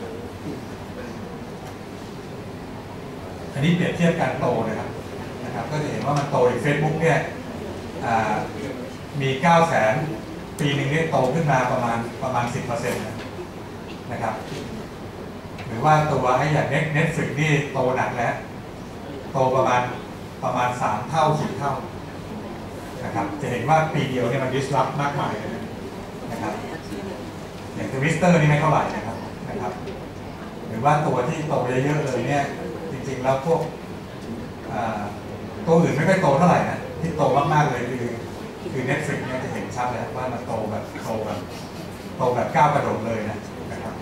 อันนี้เปรียบเทียบการโตนะครับนะครับก็จะเห็นว่ามันโตในเฟซบุ๊กเนี่ยมีเก้าแสนปีหนึ่งนี่โตขึ้นมาประมาณประมาณสิบเปอร์เซ็นต์นะครับหรือว่าตัวไอ้อย่างเน็ตเน็ตฟลิกนี่โตหนักแล้วโตประมาณประมาณสามเท่าสี่เท่านะครับจะเห็นว่าปีเดียวเนี่ยมันดิสรับมากมายเลยนะครับอย่างทวิสเตอร์นี่ไม่เท่าไหร่นะครับนะครับหรือว่าตัวที่โตเยอะๆเลยเนี่ยจริงๆแล้วพวกตัวอื่นไม่ค่อยโตเท่าไหร่นะที่โตมากๆเลยคือคือ Netflix เนี่ยจะเห็นชัดเลยว่ามันโตแบบโตแบบโตแบบก้าวกระโดดเลยนะนะครับ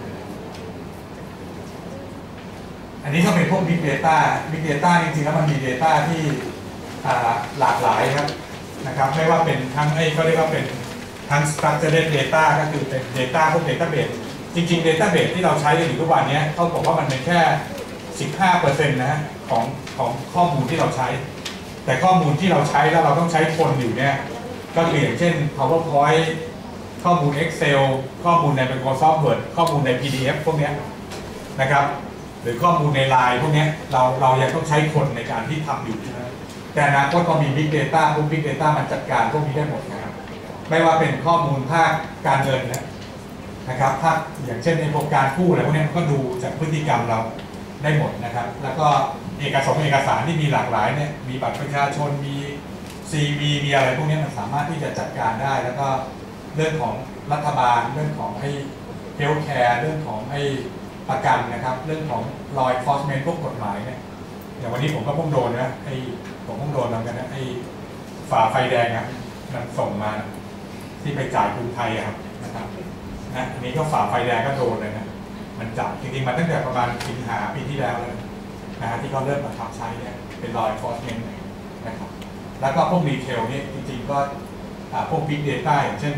อันนี้ก็เป็นพวก Big Data Big Data จริงๆแล้วมันมี Data ที่หลากหลายครับนะครับไม่ว่าเป็นทั้งไอ้ก็เรียกว่าเป็นทั้ง Structured Data ก็คือเป็น Data พวก Database จริงๆ Database ที่เราใช้กันอยู่ทุกวันนี้เขาบอกว่ามันเป็นแค่ สิบห้าเปอร์เซ็นต์ นะของของข้อมูลที่เราใช้แต่ข้อมูลที่เราใช้แล้วเราต้องใช้คนอยู่เนี่ยก็คืออย่างเช่น PowerPoint ข้อมูล Excel ข้อมูลใน Microsoft Word ข้อมูลใน พี ดี เอฟ พวกนี้นะครับหรือข้อมูลใน ไลน์ พวกนี้เราเรายังต้องใช้คนในการที่ทำอยู่นะแต่อนาคตพอมี Big Data พวก Big Data มันจัดการพวกนี้ได้หมดนะครับไม่ว่าเป็นข้อมูลภาคการเงินนะนะครับภาคอย่างเช่นในโครงการกู้อะไรพวกนี้ก็ดูจากพฤติกรรมเราได้หมดนะครับแล้วก็เอกสารเอกสารที่มีหลากหลายเนี่ยมีบัตรประชาชนมี ซี วี มีอะไรพวกนี้มันสามารถที่จะจัดการได้แล้วก็เรื่องของรัฐบาลเรื่องของไอ้เฮลท์แคร์เรื่องของไอ้ประกันนะครับเรื่องของ law enforcement พวกกฎหมายเนี่ยอย่างวันนี้ผมก็เพิ่งโดนนะไอ้ผมเพิ่งโดนเหมือนกันนะไอ้ฝ่าไฟแดงนะมันส่งมาที่ไปจ่ายกรุงไทยครับนะครับนะอันนี้ก็ฝ่าไฟแดงก็โดนเลยนะมันจับจริงๆมาตั้งแต่ประมาณสิงหาปีที่แล้วเลยนะฮะที่เขาเริ่มมาทำใช้เนี่ยเป็น law enforcement นะครับแล้วก็พวกรีเทลนี่จริงๆก็พวก Big Data อย่างเช่น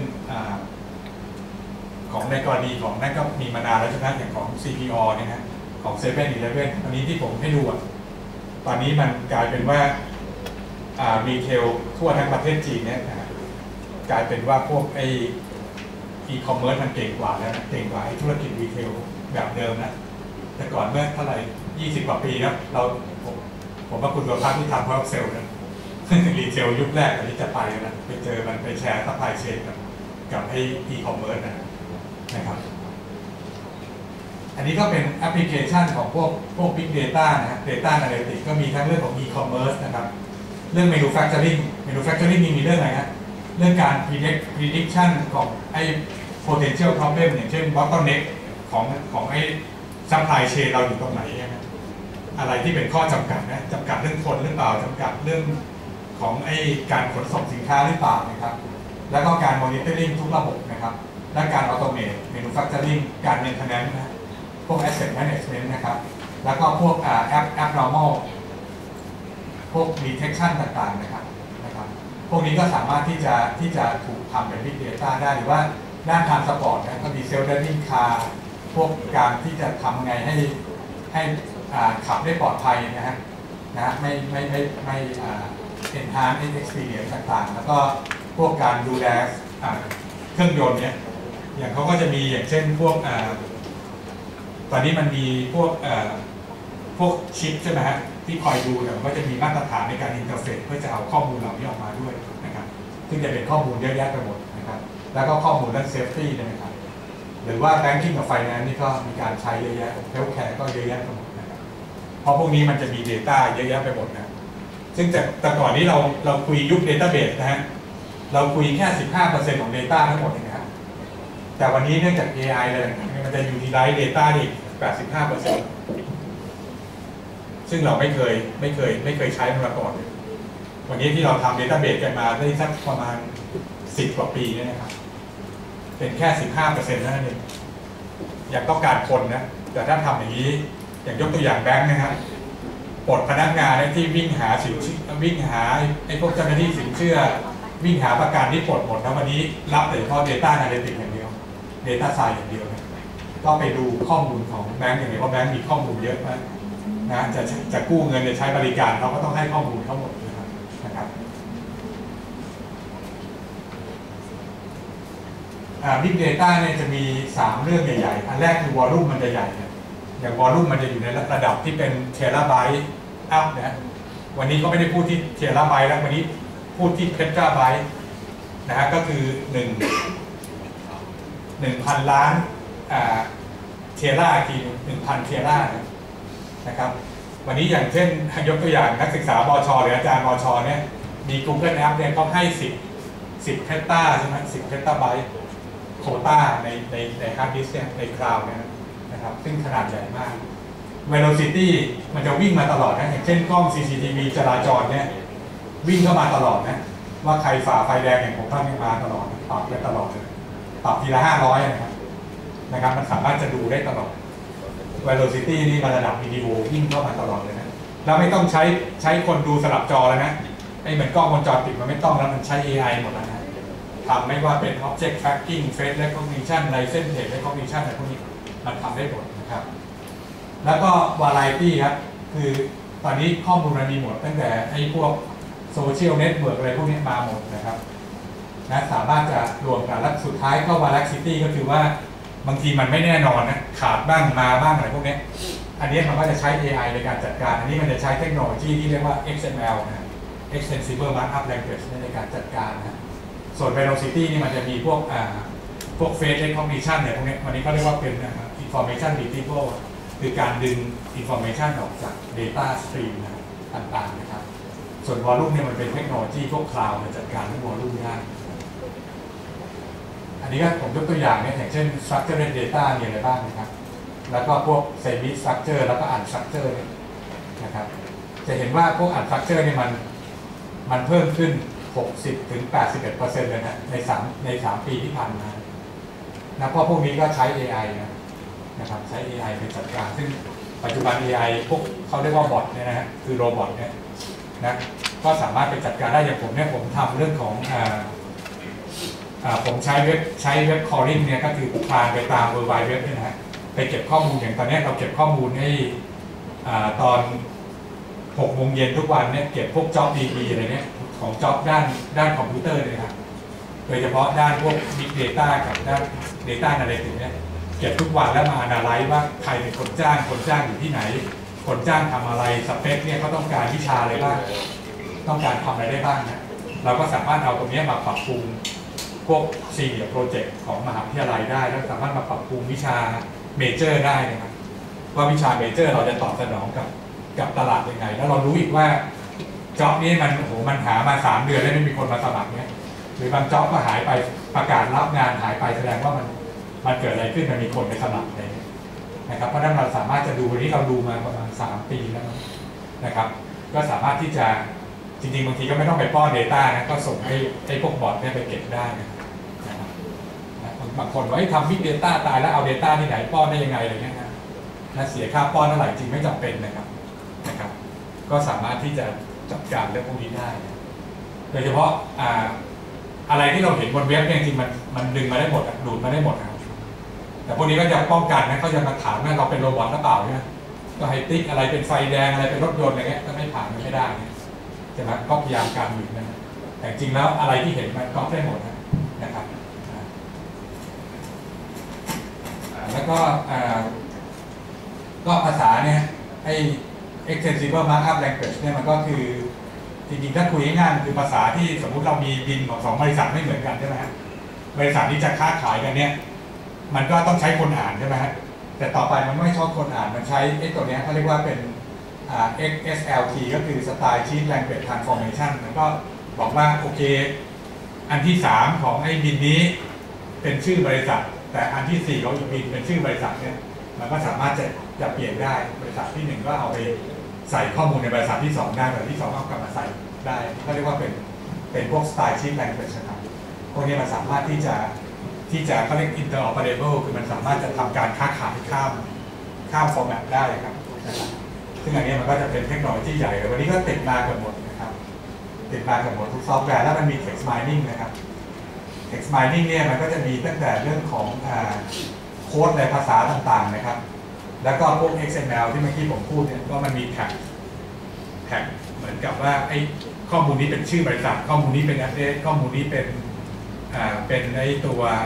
ของในกรณีของนั่นก็มีมานานแล้วใช่ไหมอย่างของ ซี พี อ เนี่ยนะของเซเว่นอีเลฟเว่นอันนี้ที่ผมให้ดูอ่ะตอนนี้มันกลายเป็นว่ารีเทลทั่วทั้งประเทศจีนเนี่ยนะกลายเป็นว่าพวกไออีคอมเมิร์ซมันเก่งกว่าแล้วนะเก่งกว่าไอ้ธุรกิจรีเทลแบบเดิมนะแต่ก่อนเมื่อเท่าไหร่ยี่สิบกว่าปีนะเราผมผมว่าคุณตัวพักที่ทำเพราะเซลล์นะรีเทลยุคแรกอันนี้จะไปนะไปเจอมันไปแชร์ซัพพลายเชนกับกับไอ้อีคอมเมิร์ซนะนะครับอันนี้ก็เป็นแอปพลิเคชันของพวกพวก Big Data นะ Data Analytics ก็มีทั้งเรื่องของ e-commerce นะครับเรื่อง manufacturing manufacturing มีมีเรื่องอะไรฮะเรื่องการ predict prediction ของไอ้ potential problem อย่างเช่น bottleneck ของของไอ้ supply chain เราอยู่ตรงไหนนะอะไรที่เป็นข้อจำกัดนะจำกัดเรื่องคนหรือเปล่าจำกัดเรื่องของไอ้การขนส่งสินค้าหรือเปล่านะครับแล้วก็การ monitoring ทุกระบบนะครับและการ automate manufacturing การ maintenance นะพวก asset management นะครับแล้วก็พวก app abnormal พวก detection ต่างๆนะครับนะครับพวกนี้ก็สามารถที่จะที่จะถูกทำเป็น big data ได้หรือว่าด้าน transport นะก็มี self driving car พวกการที่จะทำไงให้ให้ขับได้ปลอดภัยนะฮะนะไม่ไม่ไม่ไม่ enhance experience ต่างๆแล้วก็พวกการดูแลเครื่องยนต์เนี่ยอย่างเขาก็จะมีอย่างเช่นพวกตอนนี้มันมีพวกพวกชิปใช่ไหมฮะที่คอยดูเนี่ยก็จะมีมาตรฐานในการอินเทอร์เฟซเพื่อจะเอาข้อมูลเหล่านี้ออกมาด้วยนะครับซึ่งจะเป็นข้อมูลเยอะแยะไปหมดนะครับแล้วก็ข้อมูลด้านเซฟตี้นะครับหรือว่าแบงกิ้งกับไฟแนนซ์นี่ก็มีการใช้เยอะแยะเฮลท์แคร์ก็เยอะแยะไปหมดนะครับเพราะพวกนี้มันจะมี Data เยอะแยะไปหมดนะซึ่งจากแต่ก่อนนี้เราเราคุยยุค Database นะฮะเราคุยแค่ สิบห้าเปอร์เซ็นต์ ของ Data ทั้งหมดนะครับแต่วันนี้เนื่องจาก เอ ไอ อะไรต่างๆมันจะ utilize Data อีก แปดสิบห้าเปอร์เซ็นต์ ซึ่งเราไม่เคยไม่เคยไม่เคยใช้มันมาก่อนวันนี้ที่เราทำ Database กันมาได้สักประมาณสิบกว่าปีเนี่ยนะครับเป็นแค่ สิบห้าเปอร์เซ็นต์ เท่านั้นเองอยากต้องการคนนะแต่ถ้าทำอย่างนี้อย่างยกตัวอย่างแบงค์นะครับปลดพนักงานที่วิ่งหาสินวิ่งหาไอ้พวกเจ้าหน้าที่สินเชื่อวิ่งหาประกันที่ปลดหมดแล้ววันนี้รับแต่เฉพาะ Data Analytics อย่างเดียว Data Science อย่างเดียวก็ไปดูข้อมูลของแบงค์อย่างไรเพราะแบงค์มีข้อมูลเยอะมากนะจะจะกู้เงินจะใช้บริการเขาก็ต้องให้ข้อมูลทั้งหมดนะครับอ Big Data เนี่ยจะมีสามเรื่องใหญ่ๆอันแรกคือ Volume มันจะใหญ่เนี่ยอย่าง Volume มันจะอยู่ในระดับที่เป็นเทราไบต์อัพนะวันนี้ก็ไม่ได้พูดที่เทราไบต์แล้ววันนี้พูดที่เพตราไบต์นะฮะก็คือหนึ่ง หนึ่งพันล้านเทราทีหนึ่งพันเทรานะครับวันนี้อย่างเช่นยกตัวอย่างนักศึกษาบช.หรืออาจารย์บช.เนี่ยมี Google App เนี่ยเขาให้สิบ สิบเพตราใช่ไหมสิบเพตราไบต์โควต้าในในในฮาร์ดดิสก์ในคลาวด์เนี่ยนะครับซึ่งขนาดใหญ่มาก Velocity มันจะวิ่งมาตลอดนะอย่างเช่นกล้อง ซี ซี ที วี จราจรเนี่ยวิ่งเข้ามาตลอดนะว่าใครฝ่าไฟแดงอย่างผมท่านมาตลอดปรับไปตลอดเลยปรับทีละห้าร้อยนะครับนะครับมันสามารถจะดูได้ตลอด Velocity นี่มาระดับวิดีโอวิ่งเข้ามาตลอดเลยนะแล้วไม่ต้องใช้ใช้คนดูสลับจอแล้วนะไอ้เหมือนกล้องวงจรปิดมันไม่ต้องแล้วมันใช้ เอ ไอ หมดแล้วนะทำไม่ว่าเป็น Object Tracking Face Recognition License Plate Recognition อะไรพวกนี้มันทำได้หมดนะครับแล้วก็ Variety ครับคือตอนนี้ข้อมูลมันมีหมดตั้งแต่ไอ้พวกโซเชียลเน็ตเวิร์กอะไรพวกนี้มาหมดนะครับนะสามารถจะรวมกันแล้วสุดท้ายก็ Variety ก็คือว่าบางทีมันไม่แน่นอนนะขาดบ้างมาบ้างอะไรพวกนี้อันนี้มันก็จะใช้ เอ ไอ ในการจัดการอันนี้มันจะใช้เทคโนโลยีที่เรียกว่า เอ็กซ์ เอ็ม แอล นะ Extensible Markup Language ในการจัดการนะส่วน Velocity นี่มันจะมีพวกอ่าพวก Face Recognition เนี่ยพวกนี้วันนี้เขาเรียกว่าเป็น Information Retrieval คือการดึง Information ออกจาก Data Stream นะต่างๆนะครับส่วน Volume เนี่ยมันเป็นเทคโนโลยีพวก Cloud มาจัดการเรื่อง Volume ได้อันนี้ก็ผมยกตัวอย่างเนี่ยอย่างเช่น Structured Data มีอะไรบ้างนะครับแล้วก็พวก Semi Structure แล้วก็ Unstructured นะครับจะเห็นว่าพวก Unstructured เนี่ยมันมันเพิ่มขึ้น หกสิบถึงแปดสิบเอ็ดเปอร์เซ็นต์ เลยนะในสามในสามปีที่ผ่านมานะเพราะพวกนี้ก็ใช้ เอ ไอ นะนะครับใช้ เอ ไอ เป็นจัดการซึ่งปัจจุบัน เอ ไอ พวกเขาเรียกว่าบอทเนี่ยนะฮะคือโรบอทเนี่ยนะก็สามารถไปจัดการได้อย่างผมเนี่ยผมทำเรื่องของอ่าอ่าผมใช้เว็บใช้เว็บ calling เนี่ยก็คือคลานไปตาม World Wide Web เนี่ยนะฮะไปเก็บข้อมูลอย่างตอนนี้เราเก็บข้อมูลให้อ่าตอนหกโมงเย็นทุกวันเนี่ยเก็บพวก Job ดี พี อะไรเนี่ยของ Job ด้านด้านคอมพิวเตอร์เลยครับโดยเฉพาะด้านพวก Big Data กับด้าน Data Analytics เนี่ยเก็บทุกวันแล้วมา analyze ว่าใครเป็นคนจ้างคนจ้างอยู่ที่ไหนคนจ้างทำอะไรสเปคเนี่ยเขาต้องการวิชาอะไรบ้างต้องการทำอะไรได้บ้างนะเราก็สามารถเอาตรงนี้มาปรับปรุงพวก Senior Project ของมหาวิทยาลัยได้แล้วสามารถมาปรับปรุงวิชา Major ได้นะครับว่าวิชา Major เราจะตอบสนองกับกับตลาดยังไงแล้วเรารู้อีกว่าจ็อบนี้มันโอ้โหมันหามาสามเดือนแล้วไม่มีคนมาสมัครเนี่ยหรือบางจ็อบก็หายไปประกาศรับงานหายไปแสดงว่ามันมันเกิดอะไรขึ้นมันมีคนไปสมัครเลยนะครับเพราะนั้นเราสามารถจะดูวันนี้เราดูมาประมาณสามปีแล้วนะครับก็สามารถที่จะจริงๆบางทีก็ไม่ต้องไปป้อน Data นะก็ส่งให้ให้พวกบอทเนี่ยไปเก็บได้นะครับบางคนว่าทำ Big Data ตายแล้วเอา Data ที่ไหนป้อนได้ยังไงอะไรเงี้ยนะเสียค่าป้อนเท่าไหร่จริงไม่จำเป็นนะครับนะครับก็สามารถที่จะจัดการเรื่องพวกนี้ได้โดยเฉพาะอ่าอะไรที่เราเห็นบนเว็บเนี่ยจริงมันมันดึงมาได้หมดดูดมาได้หมดนะครับแต่พวกนี้ก็จะป้องกันนะเขาจะมาถามว่าเราเป็นโรบอทหรือเปล่าเนี่ยก็ให้ติ๊กอะไรเป็นไฟแดงอะไรเป็นรถยนต์อะไรเงี้ยก็ไม่ผ่านไม่ได้ใช่ไหมก็พยายามการอยู่นะแต่จริงแล้วอะไรที่เห็นมันก๊อปได้หมดนะครับแล้วก็ก็ภาษาเนี่ยไอ้ Extensible Markup Language เนี่ยมันก็คือจริงๆถ้าคุยง่ายๆมันคือภาษาที่สมมุติเรามีบินของสองบริษัทไม่เหมือนกันใช่ไหมฮะบริษัทที่จะค้าขายกันเนี่ยมันก็ต้องใช้คนอ่านใช่ไหมฮะแต่ต่อไปมันไม่ชอบคนอ่านมันใช้ไอ้ตัวนี้เขาเรียกว่าเป็น เอ็กซ์ เอส แอล ที ก็คือ Style Sheet Language Transformation มันก็บอกว่าโอเคอันที่สามของไอ้บินนี้เป็นชื่อบริษัทแต่อันที่สี่ของอีกบินเป็นชื่อบริษัทเนี่ยมันก็สามารถจะจะเปลี่ยนได้บริษัทที่หนึ่งก็เอาไปใส่ข้อมูลในบริษัทที่สองได้บริษัทที่สองเอากลับมาใส่ได้เขาเรียกว่าเป็นเป็นพวก Style Sheet Language นะครับพวกนี้มันสามารถที่จะที่จะเขาเรียก interoperable คือมันสามารถจะทำการค้าขายข้ามข้ามฟอร์แมตได้ครับนะครับซึ่งอันนี้มันก็จะเป็นเทคโนโลยีใหญ่เลยวันนี้ก็ติดมากับหมดนะครับติดมากับหมดทุกซอฟต์แวร์แล้วมันมี text mining นะครับ text mining เนี่ยมันก็จะมีตั้งแต่เรื่องของโค้ดในภาษาต่างๆนะครับแล้วก็พวก เอ็กซ์ เอ็ม แอล ที่เมื่อกี้ผมพูดเนี่ยก็มันมีแท็กแท็กเหมือนกับว่าไอ้ข้อมูลนี้เป็นชื่อบริษัทข้อมูลนี้เป็น address ข้อมูลนี้เป็นอ่าเป็นไอ้ตัว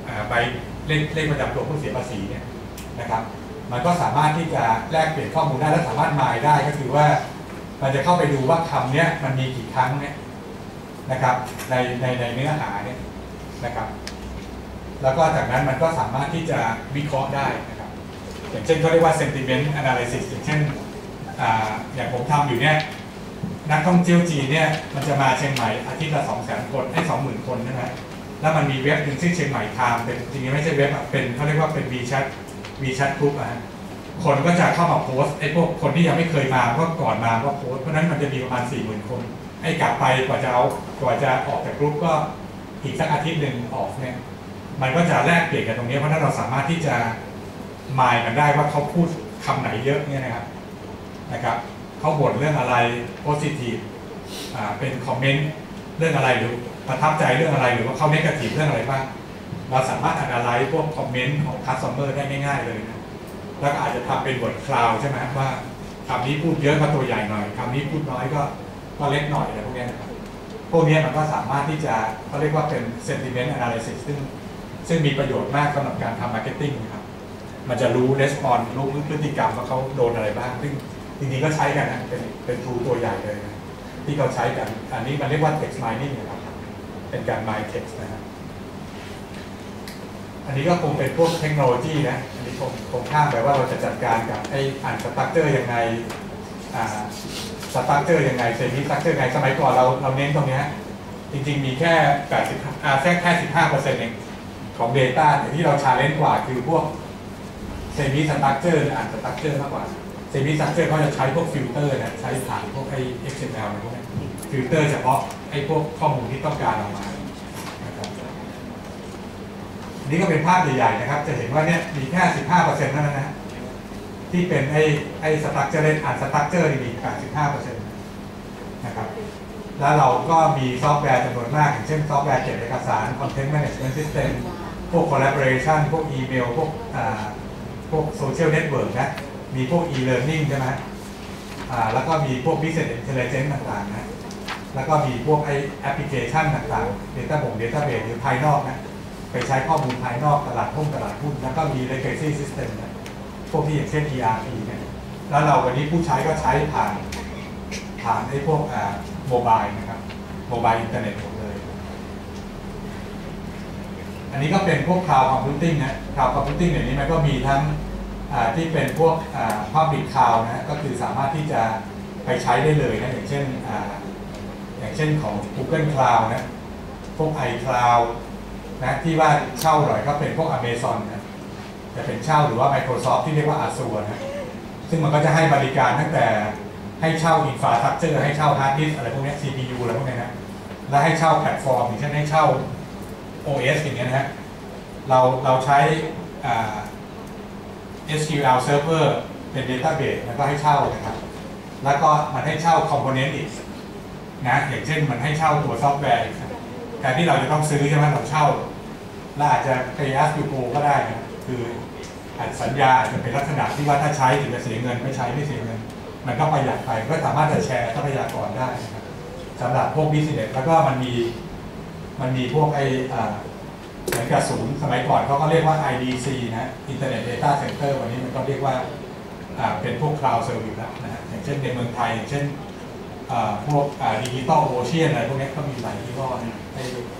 ใบเลขเลขประจำตัวผู้เสียภาษีเนี่ยนะครับมันก็สามารถที่จะแลกเปลี่ยนข้อมูลได้และสามารถหมายได้ก็คือว่ามันจะเข้าไปดูว่าคำเนี้ยมันมีกี่ครั้งเนี่ยนะครับในในในเนื้อหาเนี่ยนะครับแล้วก็จากนั้นมันก็สามารถที่จะวิเคราะห์ได้นะครับอย่างเช่นเขาเรียกว่า sentiment analysis อย่างเช่นอ่าอย่างผมทำอยู่เนี่ยนักท่องเที่ยวจีนเนี่ยมันจะมาเชียงใหม่อาทิตย์ละสองแสนคนให้สองหมื่นคนใช่ไหมแล้วมันมีเว็บหนึ่งชื่อเชียงใหม่ไทม์เป็นจริงๆไม่ใช่เว็บเป็นเขาเรียกว่าเป็น WeChat WeChat Group อ่ะคนก็จะเข้ามาโพสต์ไอ้พวกคนที่ยังไม่เคยมาก็ก่อนมาก็โพสต์เพราะนั้นมันจะมีประมาณสี่หมื่นคนไอ้กลับไปกว่าจะเอากว่าจะออกจากกลุ่มก็อีกสักอาทิตย์หนึ่งออกเนี่ยมันก็จะแลกเปลี่ยนกันตรงนี้เพราะนั้นเราสามารถที่จะหมายกันได้ว่าเขาพูดคำไหนเยอะเนี่ยนะครับนะครับเขาบ่นเรื่องอะไรโพสิทีฟอ่าเป็นคอมเมนต์เรื่องอะไรหรือประทับใจเรื่องอะไรหรือว่าเขาเนกาทีฟเรื่องอะไรบ้างเราสามารถอ่านอะไรพวกคอมเมนต์ของคัสตอมเมอร์ได้ง่ายๆเลยนะแล้วก็อาจจะทำเป็นบทคลาวใช่ไหมว่าคำนี้พูดเยอะก็ตัวใหญ่หน่อยคำนี้พูดน้อยก็ก็เล็กหน่อยอะไรพวกนี้นะครับพวกนี้มันก็สามารถที่จะเขาเรียกว่าเป็น sentiment analysis ซึ่งซึ่งมีประโยชน์มากสำหรับการทำ marketing นะครับมันจะรู้ response รู้พฤติกรรมว่าเขาโดนอะไรบ้างซึ่งจริงๆก็ใช้กันนะเป็นเป็นทูตัวใหญ่เลยนะที่เขาใช้กันอันนี้มันเรียกว่า text mining นะครับเป็นการ mine text นะครับอันนี้ก็คงเป็นพวกเทคโนโลยีนะอันนี้คงคงข้ามไปว่าเราจะจัดการกับไอ้อ่านสตรัคเจอร์ยังไงอ่าสตรัคเจอร์ยังไงเซมิสตรัคเจอร์ยังไงสมัยก่อนเราเราเน้นตรงนี้จริงๆมีแค่แปดสิบอ่าแค่แค่สิบห้าเปอร์เซ็นต์เองของ Data แต่ที่เราชาเลนจ์กว่าคือพวกเซมิสตรัคเจอร์อ่านสตรัคเจอร์มากกว่าเซมิสตรัคเจอร์เขาจะใช้พวกฟิลเตอร์นะใช้ผ่านพวกไอ้ เอ็กซ์ เอ็ม แอล อะไรพวกนี้ฟิลเตอร์เฉพาะไอ้พวกข้อมูลที่ต้องการออกมานี่ก็เป็นภาพใหญ่ๆนะครับจะเห็นว่าเนี่ยมีแค่ สิบห้าเปอร์เซ็นต์ เท่านั้นนะที่เป็นไอ้ไอ้สตรัคเจอร์เล่นอ่านสตรัคเจอร์มี แปดสิบห้าเปอร์เซ็นต์ นะครับแล้วเราก็มีซอฟต์แวร์จำนวนมากอย่างเช่นซอฟต์แวร์เก็บเอกสาร Content Management System พวก Collaboration พวกอีเมลพวกอ่าพวก Social Network นะมีพวก e-learning ใช่ไหมอ่าแล้วก็มีพวก Business Intelligence ต่างๆนะแล้วก็มีพวกไอ้แอปพลิเคชันต่างๆ Data บ่ง Database หรือภายนอกนะไปใช้ข้อมูลภายนอกตลาดหุ้นตลาดหุ้นแล้วก็มี legacy system นะพวกที่อย่างเช่น อี อาร์ พี เนี่ยแล้วเราวันนี้ผู้ใช้ก็ใช้ผ่านผ่านไอ้พวกอ่าโมบายนะครับโมบายอินเทอร์เน็ตหมดเลยอันนี้ก็เป็นพวก cloud computing นะ cloud computing เดี๋ยวนี้มันก็มีทั้งอ่าที่เป็นพวกอ่า public cloud นะก็คือสามารถที่จะไปใช้ได้เลยนะอย่างเช่นอ่าอย่างเช่นของ Google Cloud นะพวก iCloudนะที่ว่าเช่าหน่อยก็เป็นพวก Amazon นะจะเป็นเช่าหรือว่า Microsoft ที่เรียกว่า Azure นะซึ่งมันก็จะให้บริการตั้งแต่ให้เช่า Infrastructure ให้เช่า Hard Disk อะไรพวกนี้ ซี พี ยู อะไรพวกนี้นะและให้เช่าแพลตฟอร์มอย่างเช่นให้เช่า โอ เอส อย่างเงี้ยนะฮะเราเราใช้อ่า เอส คิว แอล Server เป็น Database แล้วก็ให้เช่านะครับแล้วก็มันให้เช่า Component อีกนะอย่างเช่นมันให้เช่าตัวซอฟต์แวร์แต่ที่เราจะต้องซื้อใช่ไหมเราเช่าและอาจจะ pay as you go ก็ได้นะคืออาจสัญญาอาจจะเป็นลักษณะที่ว่าถ้าใช้ถึงจะเสียเงินไม่ใช้ไม่เสียเงินมันก็ประหยัดไปก็สามารถจะแชร์ทรัพยากรได้นะครับสำหรับพวก business แล้วก็มันมีมันมีพวกไอเหมือนกับศูนย์สมัยก่อนเขาก็เรียกว่า ไอ ดี ซี นะ Internet Data Center วันนี้มันก็เรียกว่าเป็นพวก cloud service แล้วนะฮะอย่างเช่นในเมืองไทยอย่างเช่นพวกดิจิตอลโอเชียนอะไรพวกนี้ก็มีหลายยี่ห้อนะใน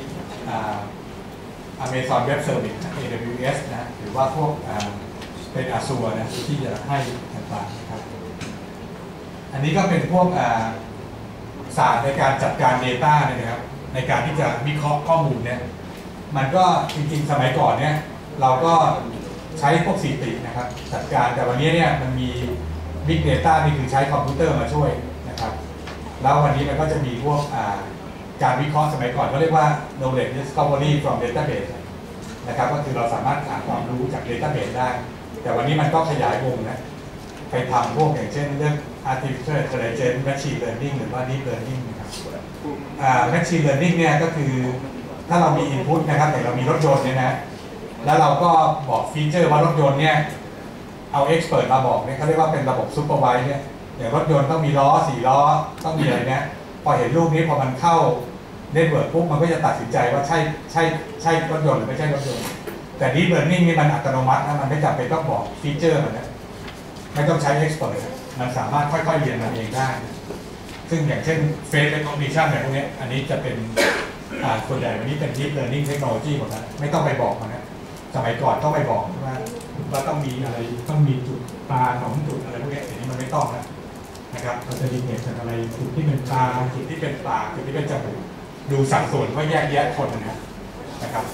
Amazon Web Service เอ ดับเบิลยู เอส นะหรือว่าพวกเป็น Azure นะที่จะให้ต่างๆนะครับอันนี้ก็เป็นพวกศาสตร์ในการจัดการ Data นะครับในการที่จะวิเคราะห์ข้อมูลเนี่ยมันก็จริงๆสมัยก่อนเนี่ยเราก็ใช้พวกสถิตินะครับจัดการแต่วันนี้เนี่ยมันมี Big Data นี่คือใช้คอมพิวเตอร์มาช่วยนะครับแล้ววันนี้มันก็จะมีพวกการวิเคราะห์สมัยก่อนเขาเรียกว่า knowledge discovery from database นะครับก็คือเราสามารถหาความรู้จาก database ได้แต่วันนี้มันก็ขยายวงนะไปทำพวกอย่างเช่นเรื่อง artificial intelligence machine learning หรือว่า deep learning นะครับ machine learning เนี่ยก็คือถ้าเรามี input นะครับอย่างเรามีรถยนต์เนี่ยนะแล้วเราก็บอกฟีเจอร์ว่ารถยนต์เนี่ยเอา expert มาบอกเนี่ยเขาเรียกว่าเป็นระบบ supervise เนี่ยอย่างรถยนต์ต้องมีล้อสี่ล้อต้องมีอะไรเนี่ยพอเห็นรูปนี้พอมันเข้าเน็ตเวิร์กปุ๊บมันก็จะตัดสินใจว่าใช่ใช่ใช่รถยนต์หรือไม่ใช่รถยนต์แต่ Deep Learning นี่มันอัตโนมัตินะมันไม่จำเป็นต้องบอกฟีเจอร์มันนะไม่ต้องใช้ Expert มันสามารถค่อยๆเรียนมันเองได้ซึ่งอย่างเช่น Face Recognition อะไรพวกนี้อันนี้จะเป็นส่วนใหญ่วันนี้เป็น Deep Learning Technology หมดแล้วไม่ต้องไปบอกมันนะสมัยก่อนต้องไปบอกว่าว่าต้องมีอะไรต้องมีจุดตาสองจุดอะไรพวกนี้อันนี้มันไม่ต้องนะนะครับเราจะดีเทคจากอะไรจุดที่เป็นตาจุดที่เป็นปากจุดที่เป็นจมูกดูสัดส่วนว่าแยกแยะคนนะนะครับ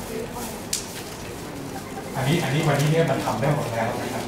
อันนี้อันนี้วันนี้เนี่ยมันทำได้หมดแล้วนะครับ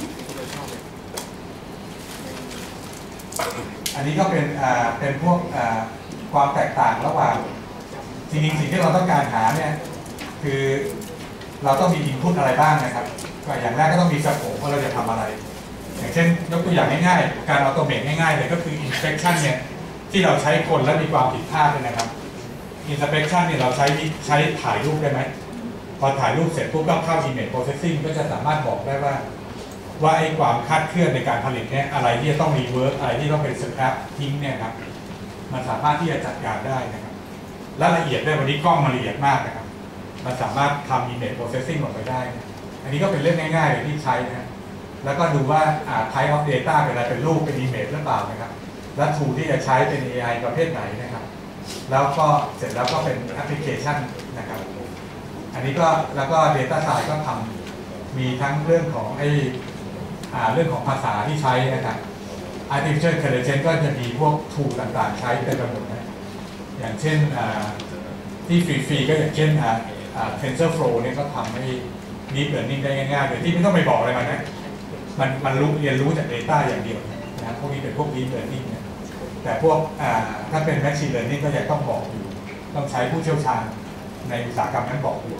อันนี้ก็เป็นอ่าเป็นพวกอ่าความแตกต่างระหว่างจริงๆสิ่งที่เราต้องการหาเนี่ยคือเราต้องมีอินพุตอะไรบ้างนะครับก็อย่างแรกก็ต้องมีสโคปว่าเราจะทำอะไรอย่างเช่นยกตัวอย่างง่ายๆการออโตเมตง่ายๆเลยก็คือ inspection เนี่ยที่เราใช้คนและมีความผิดพลาดเลยนะครับ inspection เนี่ยเราใช้ใช้ถ่ายรูปได้ไหมพอถ่ายรูปเสร็จปุ๊บก็เข้า image processing ก็จะสามารถบอกได้ว่าว่าไอ้ความคาดเคลื่อนในการผลิตเนี่ยอะไรที่จะต้องรีเวิร์สอะไรที่ต้องเป็นสครับทิ้งเนี่ยครับมันสามารถที่จะจัดการได้นะครับและละเอียดด้วยวันนี้กล้องมันละเอียดมากนะครับมันสามารถทำ image processing ออกไปได้อันนี้ก็เป็นเรื่องง่ายๆเลยที่ใช้นะแล้วก็ดูว่า type of data เป็นอะไรเป็นรูปเป็น image หรือเปล่านะครับและ tool ที่จะใช้เป็น เอ ไอ ประเภทไหนนะครับแล้วก็เสร็จแล้วก็เป็นแอปพลิเคชันนะครับอันนี้ก็แล้วก็ data science ก็ทำมีทั้งเรื่องของไอ้เรื่องของภาษาที่ใช้นะครับ artificial intelligence ก็จะมีพวก tool ต่างๆใช้เต็มไปหมดนะอย่างเช่นที่ฟรีๆก็อย่างเช่น TensorFlow เนี่ยก็ทำให้ Deep Learning ได้ง่ายๆโดยที่ไม่ต้องไปบอกอะไรมันนะมันมันรู้เรียนรู้จาก Data อย่างเดียวนะพวกนี้เป็นพวก Deep Learning นะแต่พวกถ้าเป็น Machine Learning ก็ยังต้องบอกอยู่ต้องใช้ผู้เชี่ยวชาญในอุตสาหกรรมนั้นบอกอยู่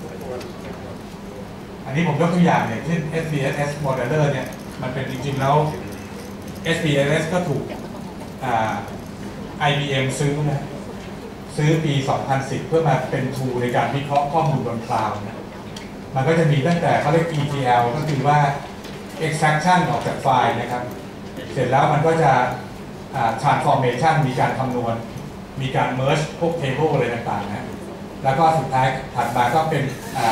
อันนี้ผมยกตัวอย่างอย่างเช่น เอส พี เอส เอส Modeler เนี่ยมันเป็นจริงๆแล้ว เอส พี เอส เอส ก็ถูก ไอ บี เอ็ม ซื้อนะซื้อปี สองพันสิบ เพื่อมาเป็น tool ในการวิเคราะห์ข้อมูลบนคลาวด์นะมันก็จะมีตั้งแต่เขาเรียก อี ที แอล ก็คือว่า extraction ออกจากไฟล์นะครับเสร็จแล้วมันก็จะ transformation มีการคำนวณมีการ merge พวก table อะไรต่างๆนะแล้วก็สุดท้ายถัดมาก็เป็น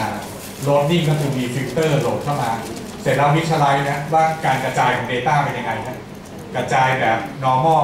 loading ก็คือมี filter โหลดเข้ามาเสร็จแล้ว visualize นะว่าการกระจายของ data เป็นยังไงนะกระจายแบบ normal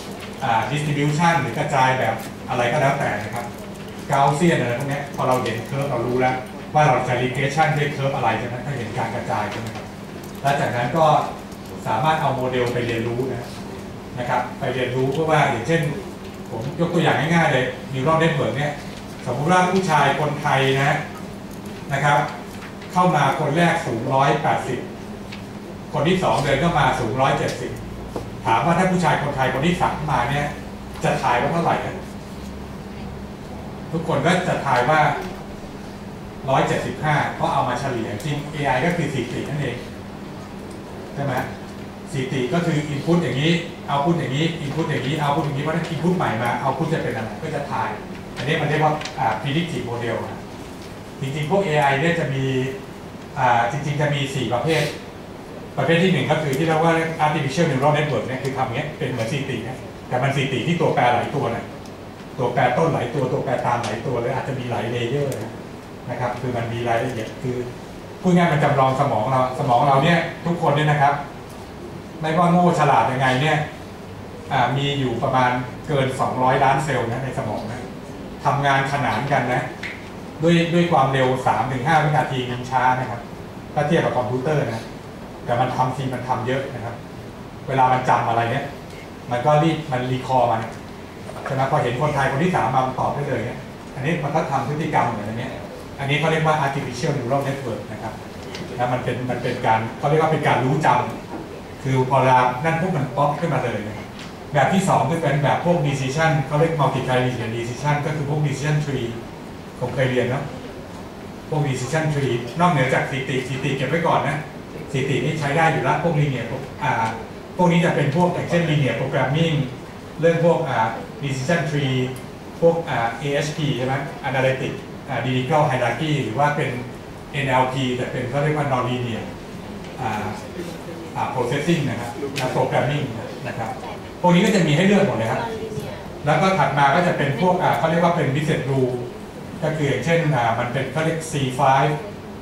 distribution หรือกระจายแบบอะไรก็แล้วแต่นะครับกาเซียนอะไรพวกนี้พอเราเห็นเคอร์ฟเรารู้แล้วว่าเราจะ regression ด้วยเคอร์ฟอะไรใช่ไหมถ้าเห็นการกระจายใช่ไหมครับและจากนั้นก็สามารถเอาโมเดลไปเรียนรู้นะนะครับไปเรียนรู้เพราะว่าอย่างเช่นผมยกตัวอย่างง่ายๆเลย neural network เนี่ยสมมติว่าผู้ชายคนไทยนะนะครับเข้ามาคนแรกสูงหนึ่งร้อยแปดสิบคนที่สองเดินเข้ามาสูงหนึ่งร้อยเจ็ดสิบถามว่าถ้าผู้ชายคนไทยคนที่สามมาเนี่ยจะทายว่าเท่าไหร่กันทุกคนก็จะทายว่าหนึ่งร้อยเจ็ดสิบห้าเพราะเอามาเฉลี่ยจริง เอ ไอ ก็คือสถิตินั่นเองใช่ไหมสถิติก็คือ input อย่างนี้ output อย่างนี้ input อย่างนี้ output อย่างนี้เพราะถ้า input ใหม่มา output จะเป็นอะไรก็จะทายอันนี้มันเรียกว่า predictive model นะจริงๆพวก เอ ไอ เนี่ยจะมีจริงๆจะมีสี่ประเภทประเภทที่หนึ่งก็คือที่เรียกว่า artificial neural network เนี่ยคือทำเงี้ยเป็นเหมือนสถิตินะแต่มันสถิติที่ตัวแปรหลายตัวนะตัวแปรต้นหลายตัวตัวแปรตามหลายตัวเลยอาจจะมีหลายเลเยอร์นะครับคือมันมีรายละเอียดคือพูดง่ายมันจำลองสมองเราสมองเราเนี่ยทุกคนเนี่ยนะครับไม่ว่าโง่ฉลาดยังไงเนี่ยมีอยู่ประมาณเกินสองร้อยล้านเซลล์นะในสมองนะทำงานขนานกันนะด้วยด้วยความเร็ว สามถึงห้า วินาทียิงช้านะครับถ้าเทียบกับคอมพิวเตอร์นะแต่มันทำทีมันทำเยอะนะครับเวลามันจำอะไรเนี่ยมันก็รีบมันรีคอร์มันใช่ไหมพอเห็นคนไทยคนที่สามมาตอบได้เลยเนี่ยอันนี้มันก็ทำพฤติกรรมเหมือนอันนี้อันนี้เขาเรียกว่า artificial neural network นะครับแล้วมันเป็นมันเป็นการเขาเรียกว่าเป็นการรู้จำคือพอเรานั่นพวกมันป๊อปขึ้นมาเลยนะครับแบบที่สองก็เป็นแบบพวก decision เขาเรียก multi-variable decision ก็คือพวก decision tree ผมเคยเรียนเนาะพวก decision tree นอกเหนือจากสถิติสถิติเก็บไว้ก่อนนะสถิตินี่ใช้ได้อยู่แล้วพวก linear อ่าพวกนี้จะเป็นพวกอย่างเช่น linear programming เรื่องพวกอ่า decision tree พวกอ่า เอ เอช พี ใช่ไหม analytic อ่า digital hierarchy หรือว่าเป็น เอ็น แอล พี แต่เป็นเขาเรียกว่า non linear อ่าอ่า processing นะครับ programming นะครับพวกนี้ก็จะมีให้เลือกหมดเลยครับแล้วก็ถัดมาก็จะเป็นพวกอ่าเขาเรียกว่าเป็น business rule ก็คืออย่างเช่นอ่ามันเป็นเขาเรียก ซี ไฟว์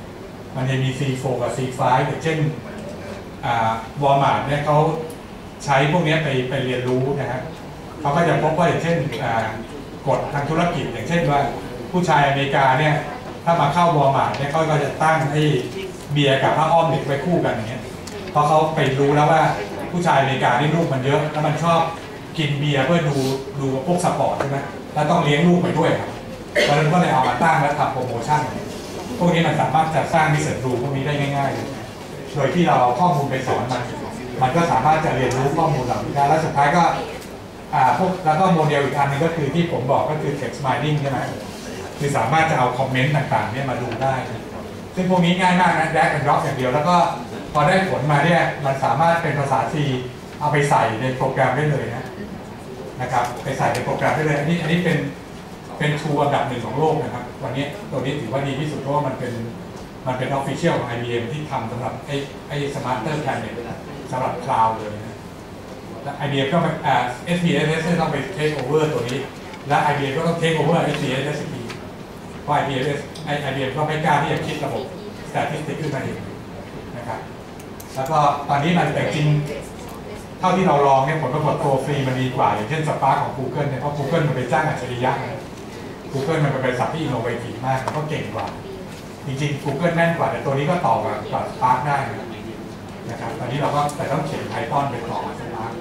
มันจะมี ซี โฟร์ กับ ซี ไฟว์ อย่างเช่นวอลมาร์ทเนี่ยเขาใช้พวกนี้ไปไปเรียนรู้นะฮะเขาก็จะพบว่าอย่างเช่นกฎทางธุรกิจอย่างเช่นว่าผู้ชายอเมริกาเนี่ยถ้ามาเข้าวอลมาร์ทเนี่ยเขาก็จะตั้งให้เบียร์กับผ้าอ้อมเหล็กไว้คู่กันอย่างเงี้ยเพราะเขาไปรู้แล้วว่าผู้ชายอเมริกานี่ลูกมันเยอะแล้วมันชอบกินเบียร์เพื่อดูดูพวกสปอร์ตใช่ไหมแล้วต้องเลี้ยงลูกไปด้วยครับเพราะฉะนั้นก็เลยเอามาตั้งและทำโปรโมชั่นพวกนี้มันสามารถจะสร้างมิสเซอร์รูพวกนี้ได้ง่ายๆเลยโดยที่เราเอาข้อมูลไปสอนมันมันก็สามารถจะเรียนรู้ข้อมูลเหล่านี้ได้แล้วสุดท้ายก็อ่าพวกแล้วก็โมเดลอีกอันนึงก็คือที่ผมบอกก็คือ text mining ใช่ไหมคือสามารถจะเอาคอมเมนต์ต่างๆเนี่ยมาดูได้ซึ่งพวกนี้ง่ายมากนะ drag and drop อย่างเดียวแล้วก็พอได้ผลมาเนี่ยมันสามารถเป็นภาษา C เอาไปใส่ในโปรแกรมได้เลยนะนะครับไปใส่ในโปรแกรมได้เลยอันนี้อันนี้เป็นเป็นทูอันดับหนึ่งของโลกนะครับวันนี้ตัวนี้ถือว่าดีที่สุดเพราะว่ามันเป็นมันเป็น official ของ ไอ บี เอ็ม ที่ทำสำหรับไอ้ไอ้ Smarter Planet สำหรับ cloud เลยนะ ไอ บี เอ็ม ก็ไปอ่า เอส พี เอส เอส ต้องไป take over ตัวนี้และ ไอ บี เอ็ม ก็ต้อง take over เอส พี เอส เอส อีกเพราะ ไอ บี เอ็ม ไอ บี เอ็ม ก็ไม่กล้าที่จะคิดระบบ statistic ขึ้นมาเองนะครับแล้วก็ตอนนี้มันแต่จริงเท่าที่เราลองเนี่ยผลปรากฏตัวฟรีมันดีกว่าอย่างเช่น Spark ของ Google เนี่ยเพราะ Google มันไปจ้างอัจฉริยะ Google มันเป็นบริษัทที่ innovative มากมันก็เก่งกว่าจริงๆ Google แน่นกว่าแต่ตัวนี้ก็ต่อกับกับ Spark ได้นะครับตอนนี้เราก็แต่ต้องเขียน Python ไปต่อกับ Spark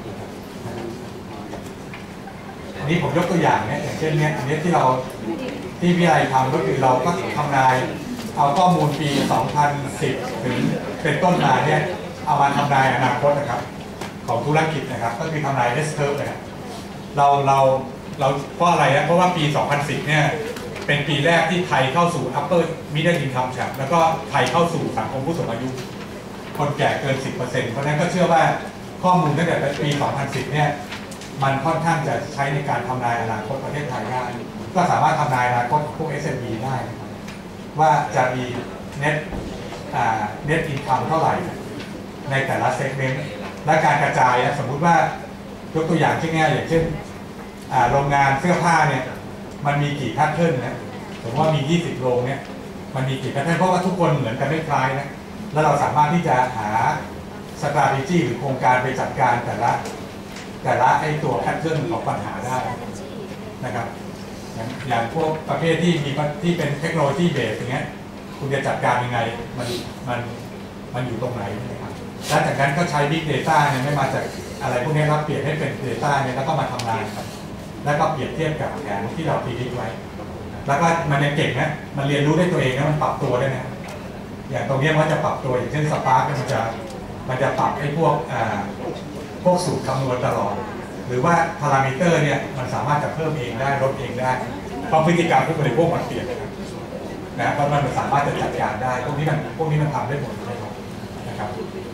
อันนี้ผมยกตัวอย่างเนี่ยอย่างเช่นเนี่ยอันนี้ที่เราที่วิทยาลัยทำก็คือเราก็ทำนายเอาข้อมูลปี สองพันสิบ ถึงเป็นต้นมาเนี่ยเอามาทำนายอนาคตนะครับของธุรกิจนะครับก็คือทำนาย S curve นะครับเราเราเราเพราะอะไรนะเพราะว่าปี สองพันสิบ เนี่ยเป็นปีแรกที่ไทยเข้าสู่ upper middle income trap แล้วก็ไทยเข้าสู่สังคมผู้สูงอายุคนแก่เกิน สิบเปอร์เซ็นต์ เพราะฉะนั้นก็เชื่อว่าข้อมูลตั้งแต่ปี สองพันสิบ เนี่ยมันค่อนข้างจะใช้ในการทำนายอนาคตประเทศไทยได้ก็สามารถทำนายอนาคตพวก เอส เอ็ม อี ได้ว่าจะมี net net income เท่าไหร่ในแต่ละ segment และการกระจายนะสมมุติว่ายกตัวอย่างที่ง่ายอย่างเช่นโรงงานเสื้อผ้าเนี่ยมันมีกี่แพทเทิร์นนะสมมติว่ามียี่สิบโรงเนี่ยมันมีกี่แพทเทิร์นเพราะว่าทุกคนเหมือนกันไม่คล้ายนะแล้วเราสามารถที่จะหา strategy หรือโครงการไปจัดการแต่ละแต่ละไอตัวแพทเทิร์นของปัญหาได้นะครับอย่างอย่างพวกประเภทที่มีที่เป็นเทคโนโลยีเบสอย่างเงี้ยคุณจะจัดการยังไงมันมันมันอยู่ตรงไหนนะครับแล้วจากนั้นก็ใช้ Big Data เนี่ยไม่มาจากอะไรพวกนี้รับเปลี่ยนให้เป็น Data เนี่ยแล้วก็มาทำงานครับแล้วก็เปรียบเทียบกับแผนที่เราพิจิตรไว้แล้วก็มันยังเก่งนะมันเรียนรู้ได้ตัวเองนะมันปรับตัวได้นะอย่างตรงนี้มันจะปรับตัวอย่างเช่น Spark มันจะมันจะปรับให้พวกอ่าพวกสูตรคำนวณตลอดหรือว่าพารามิเตอร์เนี่ยมันสามารถจะเพิ่มเองได้ลดเองได้เพราะพฤติกรรมผู้บริโภคมันเปลี่ยนนะเพราะมันสามารถจะจัดการได้พวกนี้มันพวกนี้มันทำได้หมดเลยนะครับ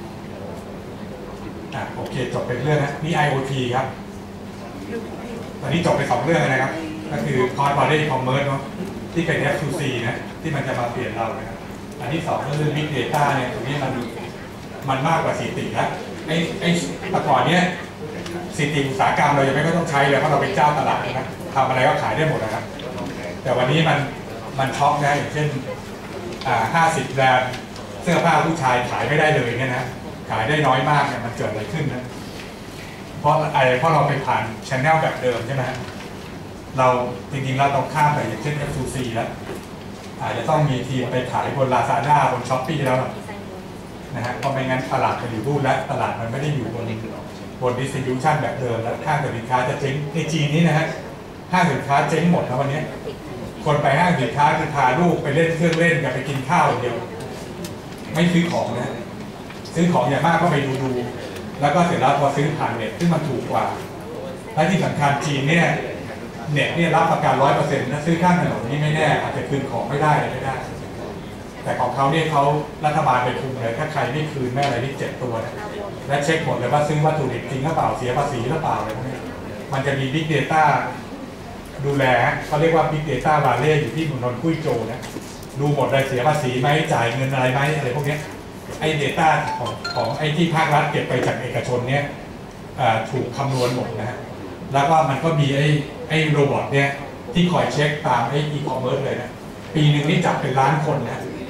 อ่ะโอเคจบเป็นเรื่องนะนี่ ไอ โอ ที ครับตอนนี้จบไปสองเรื่องนะครับก็คือ Cross Border Commerce เนาะที่เป็น เอฟ ทู ซี นะที่มันจะมาเปลี่ยนเรานะครับอันที่สองก็คือ Big Data เนี่ยตรงนี้มันมันมากกว่าสี่ติแล้วไอ้ไอ้แต่ก่อนเนี้ยสี่ติอุตสาหกรรมเรายังไม่ต้องใช้เลยเพราะเราเป็นเจ้าตลาดนะทำอะไรก็ขายได้หมดนะครับแต่วันนี้มันมันช็อกได้อย่างเช่นอ่าห้าสิบแบรนด์เสื้อผ้าผู้ชายขายไม่ได้เลยเนี่ยนะขายได้น้อยมากเนี่ยมันเกิดอะไรขึ้นนะเพราะอะไรเพราะเราไปผ่านชแนลแบบเดิมใช่ไหมเราจริงๆเราต้องข้ามไปอย่างเช่น เอฟ ทู ซี แล้วอาจจะต้องมีทีมไปขายบน Lazada บน Shopee แล้วนะฮะเพราะไม่งั้นตลาดมันอยู่รูดและตลาดมันไม่ได้อยู่บนบน distribution แบบเดิมแล้วห้างสินค้าจะเจ๊งในจีนนี้นะฮะห้างสินค้าเจ๊งหมดนะวันนี้คนไปห้างสินค้าคือพาลูกไปเล่นเครื่องเล่นกับไปกินข้าวอย่างเดียวไม่ซื้อของนะซื้อของอย่างมากก็ไปดูดูแล้วก็เสร็จแล้วพอซื้อผ่านเน็ตซึ่งมันถูกกว่าและที่สำคัญจีนเนี่ยเน็ตเนี่ยรับประกันร้อยเปอร์เซ็นต์ถ้าซื้อข้างถนนนี่ไม่แน่อาจจะคืนของไม่ได้ไม่ได้แต่ของเขาเนี่ยเขารัฐบาลไปคุมเลยถ้าใครไม่คืนแม่อะไรนี่เจ็บตัวนะและเช็คหมดเลยว่าซื้อวัตถุดิบจริงหรือเปล่าเสียภาษีหรือเปล่าอะไรพวกนี้มันจะมี Big Data ดูแลเขาเรียกว่า Big Data Valley อยู่ที่มณฑลกุ้ยโจวนะดูหมดเลยเสียภาษีไหมจ่ายเงินอะไรไหมอะไรพวกนี้ไอ้ Data ของของไอ้ที่ภาครัฐเก็บไปจากเอกชนเนี่ยถูกคำนวณหมดนะฮะแล้วก็มันก็มีไอ้ไอ้โรบอทเนี่ยที่คอยเช็คตามไอ้ e-commerce เลยนะปีหนึ่งนี่จับเป็นล้านคนนะ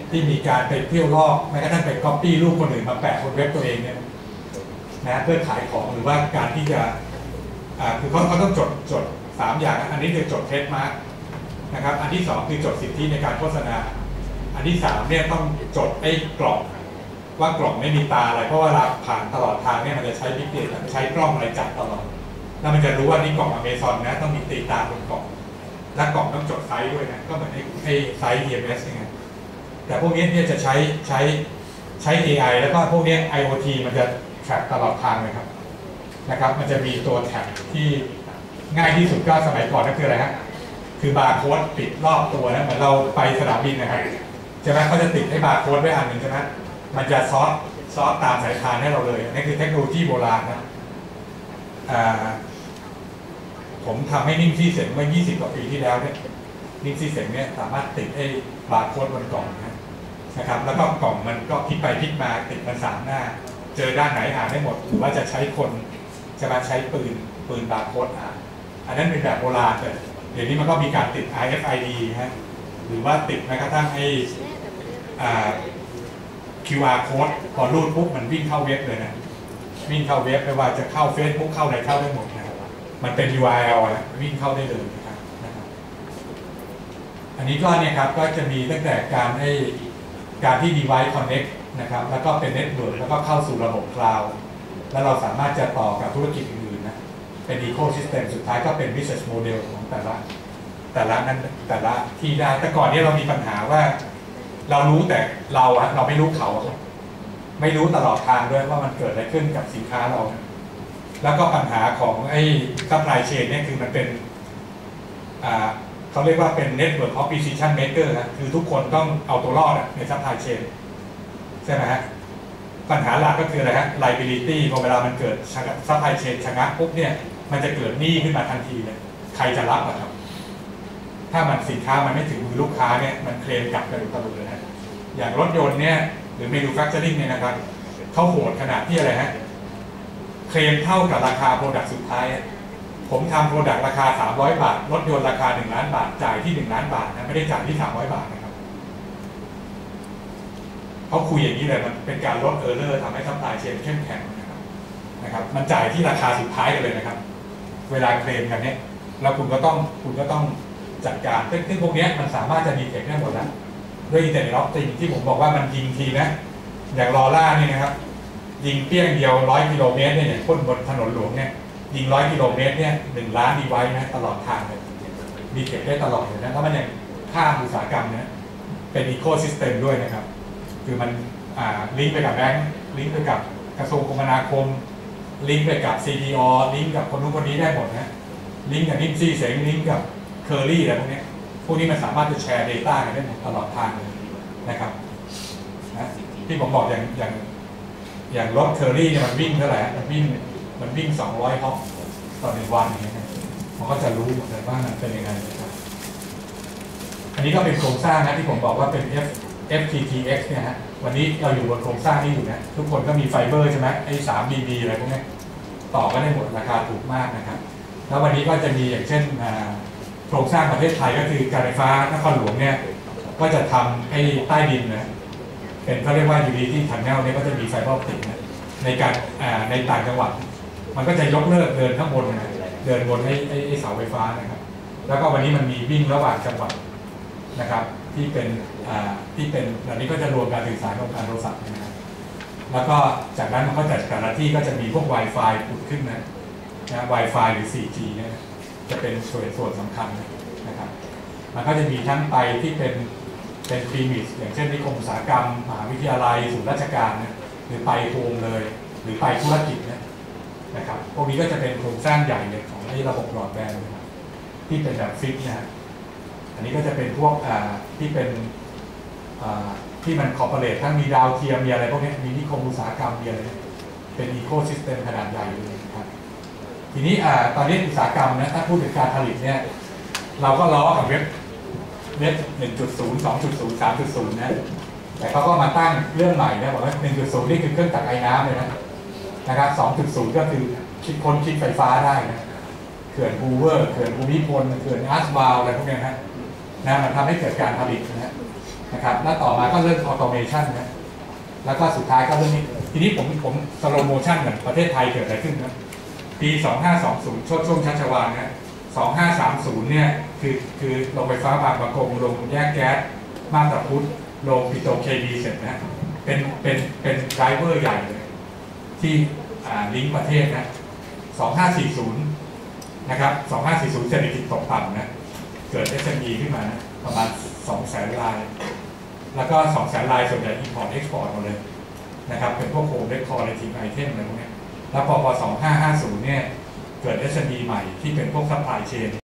ที่มีการไปเที่ยวลอกแม้กระทั่งไปก๊อปปี้รูปคนอื่นมาแปะบนเว็บตัวเองเนี่ยนะเพื่อขายของหรือว่าการที่จะอ่าคือเขาเขาต้องจดจดสามอย่างอันนี้คือจดเทรดมาร์กนะครับอันที่สองคือจดสิทธิในการโฆษณาอันที่สามเนี่ยต้องจดไอ้กล่องว่ากล่องไม่มีตาอะไรเพราะว่าเวลาผ่านตลอดทางเนี่ยมันจะใช้บิ๊กเดต้าใช้กล้องอะไรจับตลอดแล้วมันจะรู้ว่านี่กล่องอเมซอนนะต้องมีตีตาบนกล่องและกล่องต้องจดไซส์ด้วยนะก็เหมือนไอ้ไอ้ไซส์ อี เอ็ม เอส ยังไงแต่พวกนี้เนี่ยจะใช้ใช้ใช้ เอ ไอ แล้วก็พวกนี้ ไอ โอ ที มันจะแทร็กตลอดทางเลยครับนะครับมันจะมีตัวแท็กที่ง่ายที่สุดก็สมัยก่อนก็คืออะไรฮะคือบาร์โค้ดติดรอบตัวนะเหมือนเราไปสนามบินนะครับใช่ไหมเขาจะติดให้บาร์โค้ดไว้อันหนึ่งใช่ไหมมันจะซอสซอสตามสายพานให้เราเลยนี่คือเทคโนโลยีโบราณนะผมทำให้นิ่งซี่เสงเมื่อยี่สิบกว่าปีที่แล้วเนี่ยนิ่งซี่เสงเนี่ยสามารถติดให้บาร์โค้ดบนกล่องนะครับแล้วก็กล่องมันก็พลิกไปพลิกมาติดมันสามหน้าเจอด้านไหนอ่านได้หมดหรือว่าจะใช้คนจะมาใช้ปืนปืนบาร์โค้ดอ่านอันนั้นเป็นแบบโบราณแต่เดี๋ยวนี้มันก็มีการติด อาร์ เอฟ ไอ ดี ฮะหรือว่าติดแม้กระทั่งไอ้ คิว อาร์ code พอรูดปุ๊บมันวิ่งเข้าเว็บเลยนะวิ่งเข้าเว็บไม่ว่าจะเข้า Facebook เข้าอะไรเข้าได้หมดนะครับมันเป็น ยู อาร์ แอล นะวิ่งเข้าได้เลยนะครับอันนี้ก็เนี่ยครับก็จะมีตั้งแต่การให้การที่ device connect นะครับแล้วก็เป็น network แล้วก็เข้าสู่ระบบ cloud แล้วเราสามารถจะต่อกับธุรกิจอื่นๆนะเป็น ecosystem สุดท้ายก็เป็น business model ของแต่ละแต่ละนั้นแต่ละที่ได้แต่ก่อนนี้เรามีปัญหาว่าเรารู้แต่เราอะเราไม่รู้เขาไม่รู้ตลอดทางด้วยว่ามันเกิดอะไรขึ้นกับสินค้าเราแล้วก็ปัญหาของไอ้ supply chain เนี่ยคือมันเป็นอ่าเขาเรียกว่าเป็น network of decision maker นะคือทุกคนต้องเอาตัวรอดใน supply chain ใช่ไหมฮะปัญหาหลักก็คืออะไรฮะ liability พอเวลามันเกิด supply chain ชะงักปุ๊บเนี่ยมันจะเกิดหนี้ขึ้นมาทันทีเลยใครจะรับอะครับถ้ามันสินค้ามันไม่ถึงมือลูกค้าเนี่ยมันเคลมกลับกันตลอดเลยนะอย่างรถยนต์เนี่ยหรือ manufacturing เนี่ยนะครับเขาโหดขนาดที่อะไรฮะเคลมเท่ากับราคาโปรดักต์สุดท้ายผมทำโปรดักต์ราคาสามร้อยบาทรถยนต์ราคาหนึ่งล้านบาทจ่ายที่หนึ่งล้านบาทนะไม่ได้จ่ายที่สามร้อยบาทนะครับเขาคุยอย่างนี้เลยมันเป็นการลดเออร์เลอร์ทำให้ซัพพลายเชนเข้มแข็งนะครับนะครับมันจ่ายที่ราคาสุดท้ายกันเลยนะครับเวลาเคลมกันเนี่ยแล้วคุณก็ต้องคุณก็ต้องจัดการซึ่งพวกนี้มันสามารถจะดีเทคได้หมดแล้วด้วยอินเทอร์เน็ตออฟติงที่ผมบอกว่ามันยิงทีนะอย่างลอร่านี่นะครับยิงเปี้ยงเดียวร้อยกิโลเมตรเนี่ยพ่นบนถนนหลวงเนี่ยยิงร้อยกิโลเมตรเนี่ยหนึ่งล้านดีไวซ์นะตลอดทางเลยดีเทคได้ตลอดเลยนะแล้วมันยังข้ามอุตสาหกรรมเนี่ยเป็นอีโคซิสเต็มด้วยนะครับคือมันลิงก์ไปกับแบงก์ลิงก์ไปกับกระทรวงคมนาคมลิงก์ไปกับ ซี ดี โอ ลิงก์กับคนนู้นคนนี้ได้หมดนะลิงก์กับนิมซี่เสงลิงก์กับเคอรี่อะไรพวกนี้พวกนี้มันสามารถจะแชร์ Data กันได้หมดตลอดทางเลยนะครับนะที่ผมบอกอย่างอย่างอย่างรถเคอรี่เนี่ยมันวิ่งเท่าไหร่มันวิ่งมันวิ่งสองร้อยฮอปต่อหนึ่งวันอย่างเงี้ยมันก็จะรู้หมดเลยว่ามันเป็นยังไงนะครับอันนี้ก็เป็นโครงสร้างนะที่ผมบอกว่าเป็น F เอฟ ที ที เอ็กซ์ เนี่ยฮะวันนี้เราอยู่บนโครงสร้างนี้อยู่นะทุกคนก็มีไฟเบอร์ใช่ไหมไอ้สาม บี บี อะไรพวกนี้ต่อก็ได้หมดราคาถูกมากนะครับแล้ววันนี้ก็จะมีอย่างเช่นโครงสร้างประเทศไทยก็คือการไฟฟ้านครหลวงเนี่ยก็จะทำไอ้ใต้ดินนะเป็นเขาเรียกว่า Utility Tunnel เนี่ยก็จะมีไฟเบอร์ออปติกนะในการในต่างจังหวัดมันก็จะยกเลิกเดินข้างบนนะเดินบนไอ้ไอ้เสาไฟฟ้านะครับแล้วก็วันนี้มันมีวิ่งระหว่างจังหวัดนะครับที่เป็นที่เป็นแบบนี้ก็จะรวมการสื่อสารของการโทรศัพท์นะครับแล้วก็จากนั้นมันก็จัดแต่ละที่ก็จะมีพวก Wi-Fi ผุดขึ้นนะนะ Wi-Fi หรือ โฟร์จี เนี่ยจะเป็นส่วนส่วนสำคัญนะครับมันก็จะมีทั้งไปที่เป็นเป็นพรีมิสอย่างเช่นนิคมอุตสาหกรรมมหาวิทยาลัยศูนย์ราชการนะหรือไปโฮมเลยหรือไปธุรกิจเนี่ยนะครับพวกนี้ก็จะเป็นโครงสร้างใหญ่เลยของไอ้ระบบหลอดแบนนะครับที่เป็นแบบฟิกนะฮะอันนี้ก็จะเป็นพวกที่เป็นที่มันคอร์ปอเรททั้งมีดาวเทียมมีอะไรพวกนี้มีนิคมอุตสาหกรรมมีอะไรเป็นอีโคซิสเต็มขนาดใหญ่เลยครับทีนี้ตอนนี้อุตสาหกรรมนะถ้าพูดถึงการผลิตเนี่ยเราก็ล้อกับเว็บเว็บ หนึ่งจุดศูนย์ สองจุดศูนย์ สามจุดศูนย์ นะแต่เขาก็มาตั้งเรื่องใหม่นะบอกว่า หนึ่งจุดศูนย์ นี่คือเครื่องตักไอ้น้ำเลยนะนะครับ สองจุดศูนย์ ก็คือคิดค้นคิดไฟฟ้าได้นะเขื่อนฮูเวอร์เขื่อนภูมิพลเขื่อนอาร์สบาวอะไรพวกนี้นะนะมันทำให้เกิดการผลิตนะนะครับแล้วต่อมาก็เรื่องออโตเมชันนะแล้วก็สุดท้ายก็เรื่องนี้ทีนี้ผมผมสโลโมชันเหมือนประเทศไทยเกิดอะไรขึ้นนะปีสองห้าสองศูนย์ช่วงช่วงชัชวาลนะสองห้าสามศูนย์เนี่ยคือคือโรงไฟฟ้าบางประกงโรงแยกแก๊สมาบตาพุธโรงปิโตรเคมีเสร็จนะเป็นเป็นเป็นไดรเวอร์ใหญ่เลยที่ลิงก์ประเทศนะสองห้าสี่ศูนย์นะครับสองห้าสี่ศูนย์เศรษฐกิจตกต่ำนะเกิด เอส เอ็ม อี ขึ้นมานะประมาณสองแสนรายแล้วก็สองแสนรายส่วนใหญ่ import export หมดเลยนะครับเป็นพวก home decorative item อะไรพวกนี้แล้วพอพอสองห้าห้าศูนย์เนี่ยเกิด เอส เอ็ม อี ใหม่ที่เป็นพวก supply chain